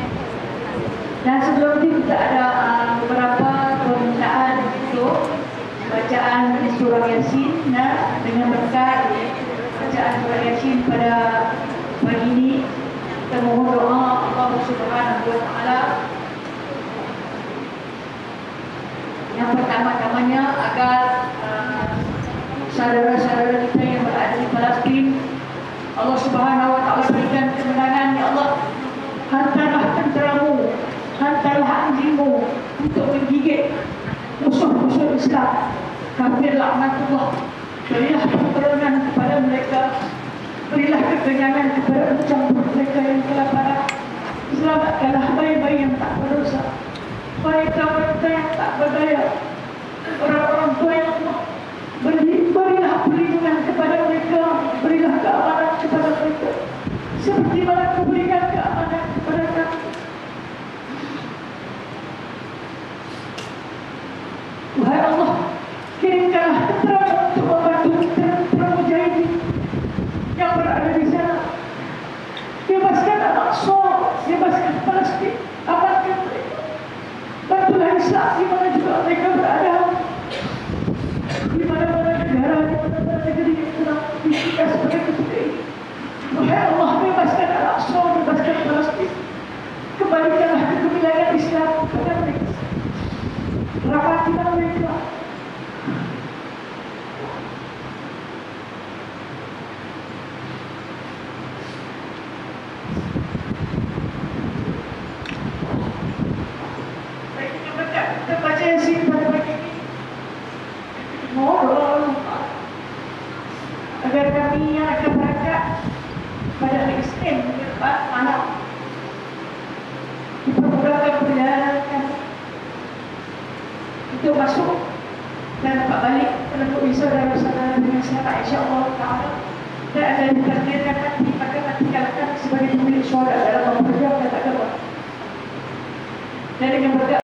Dan sebelum itu kita ada uh, beberapa permintaan untuk bacaan surah Yasin. Nah, dengan berkat bacaan surah Yasin pada pagi ini, kita mohon doa Allah Subhanahu Wa Taala Yang pertama-tamanya agar uh, saudara-saudara kita yang berada di Palestin, Allah Subhanahu Wa Taala berikan kemenangan. Ya Allah, hantarlah tenteramu, hantarlah anjingmu untuk menggigit musuh-musuh Islam, kafir laknatullah. Berilah pertolongan kepada mereka, berilah kekenyangan kepada ucap mereka yang kelaparan. Selamatkanlah bayi-bayi yang tak berdosa, wanita-wanita yang tak berdaya, orang-orang tua yang Allah. Beri, berilah perlindungan kepada mereka, berilah keamanan kepada mereka, seperti mana Kau berikan keamanan kepada kami. Wahai Allah, kirimkanlah tentera untuk membantu tentera mujahidin yang berada di sana. Bebaskan Al-Aqsa, bebaskan Palestin, amankan mereka. Bantulah Islam di mana juga mereka berada, di mana-mana negara, di mana-mana negeri yang sedang disikap pada ketika ini. Wahai Allah, bebaskan Al-Aqsa, bebaskan Palestin. Kembalikanlah kegemilangan Islam kepada mereka. Rahmatilah mereka. Kita baca Yasin pada pagi ini. Mohon agar kami yang akan berangkat pada hari Isnin depan malam dipermudahkan perjalanan kami untuk masuk dan dapat balik menemui saudara-saudara dengan selamat, insya-Allah taala. Dan ada ditakdirkan nanti maka nanti kalahkan sebagai pemilik suara dalam memperjuangkan agama. Dan dengan berkat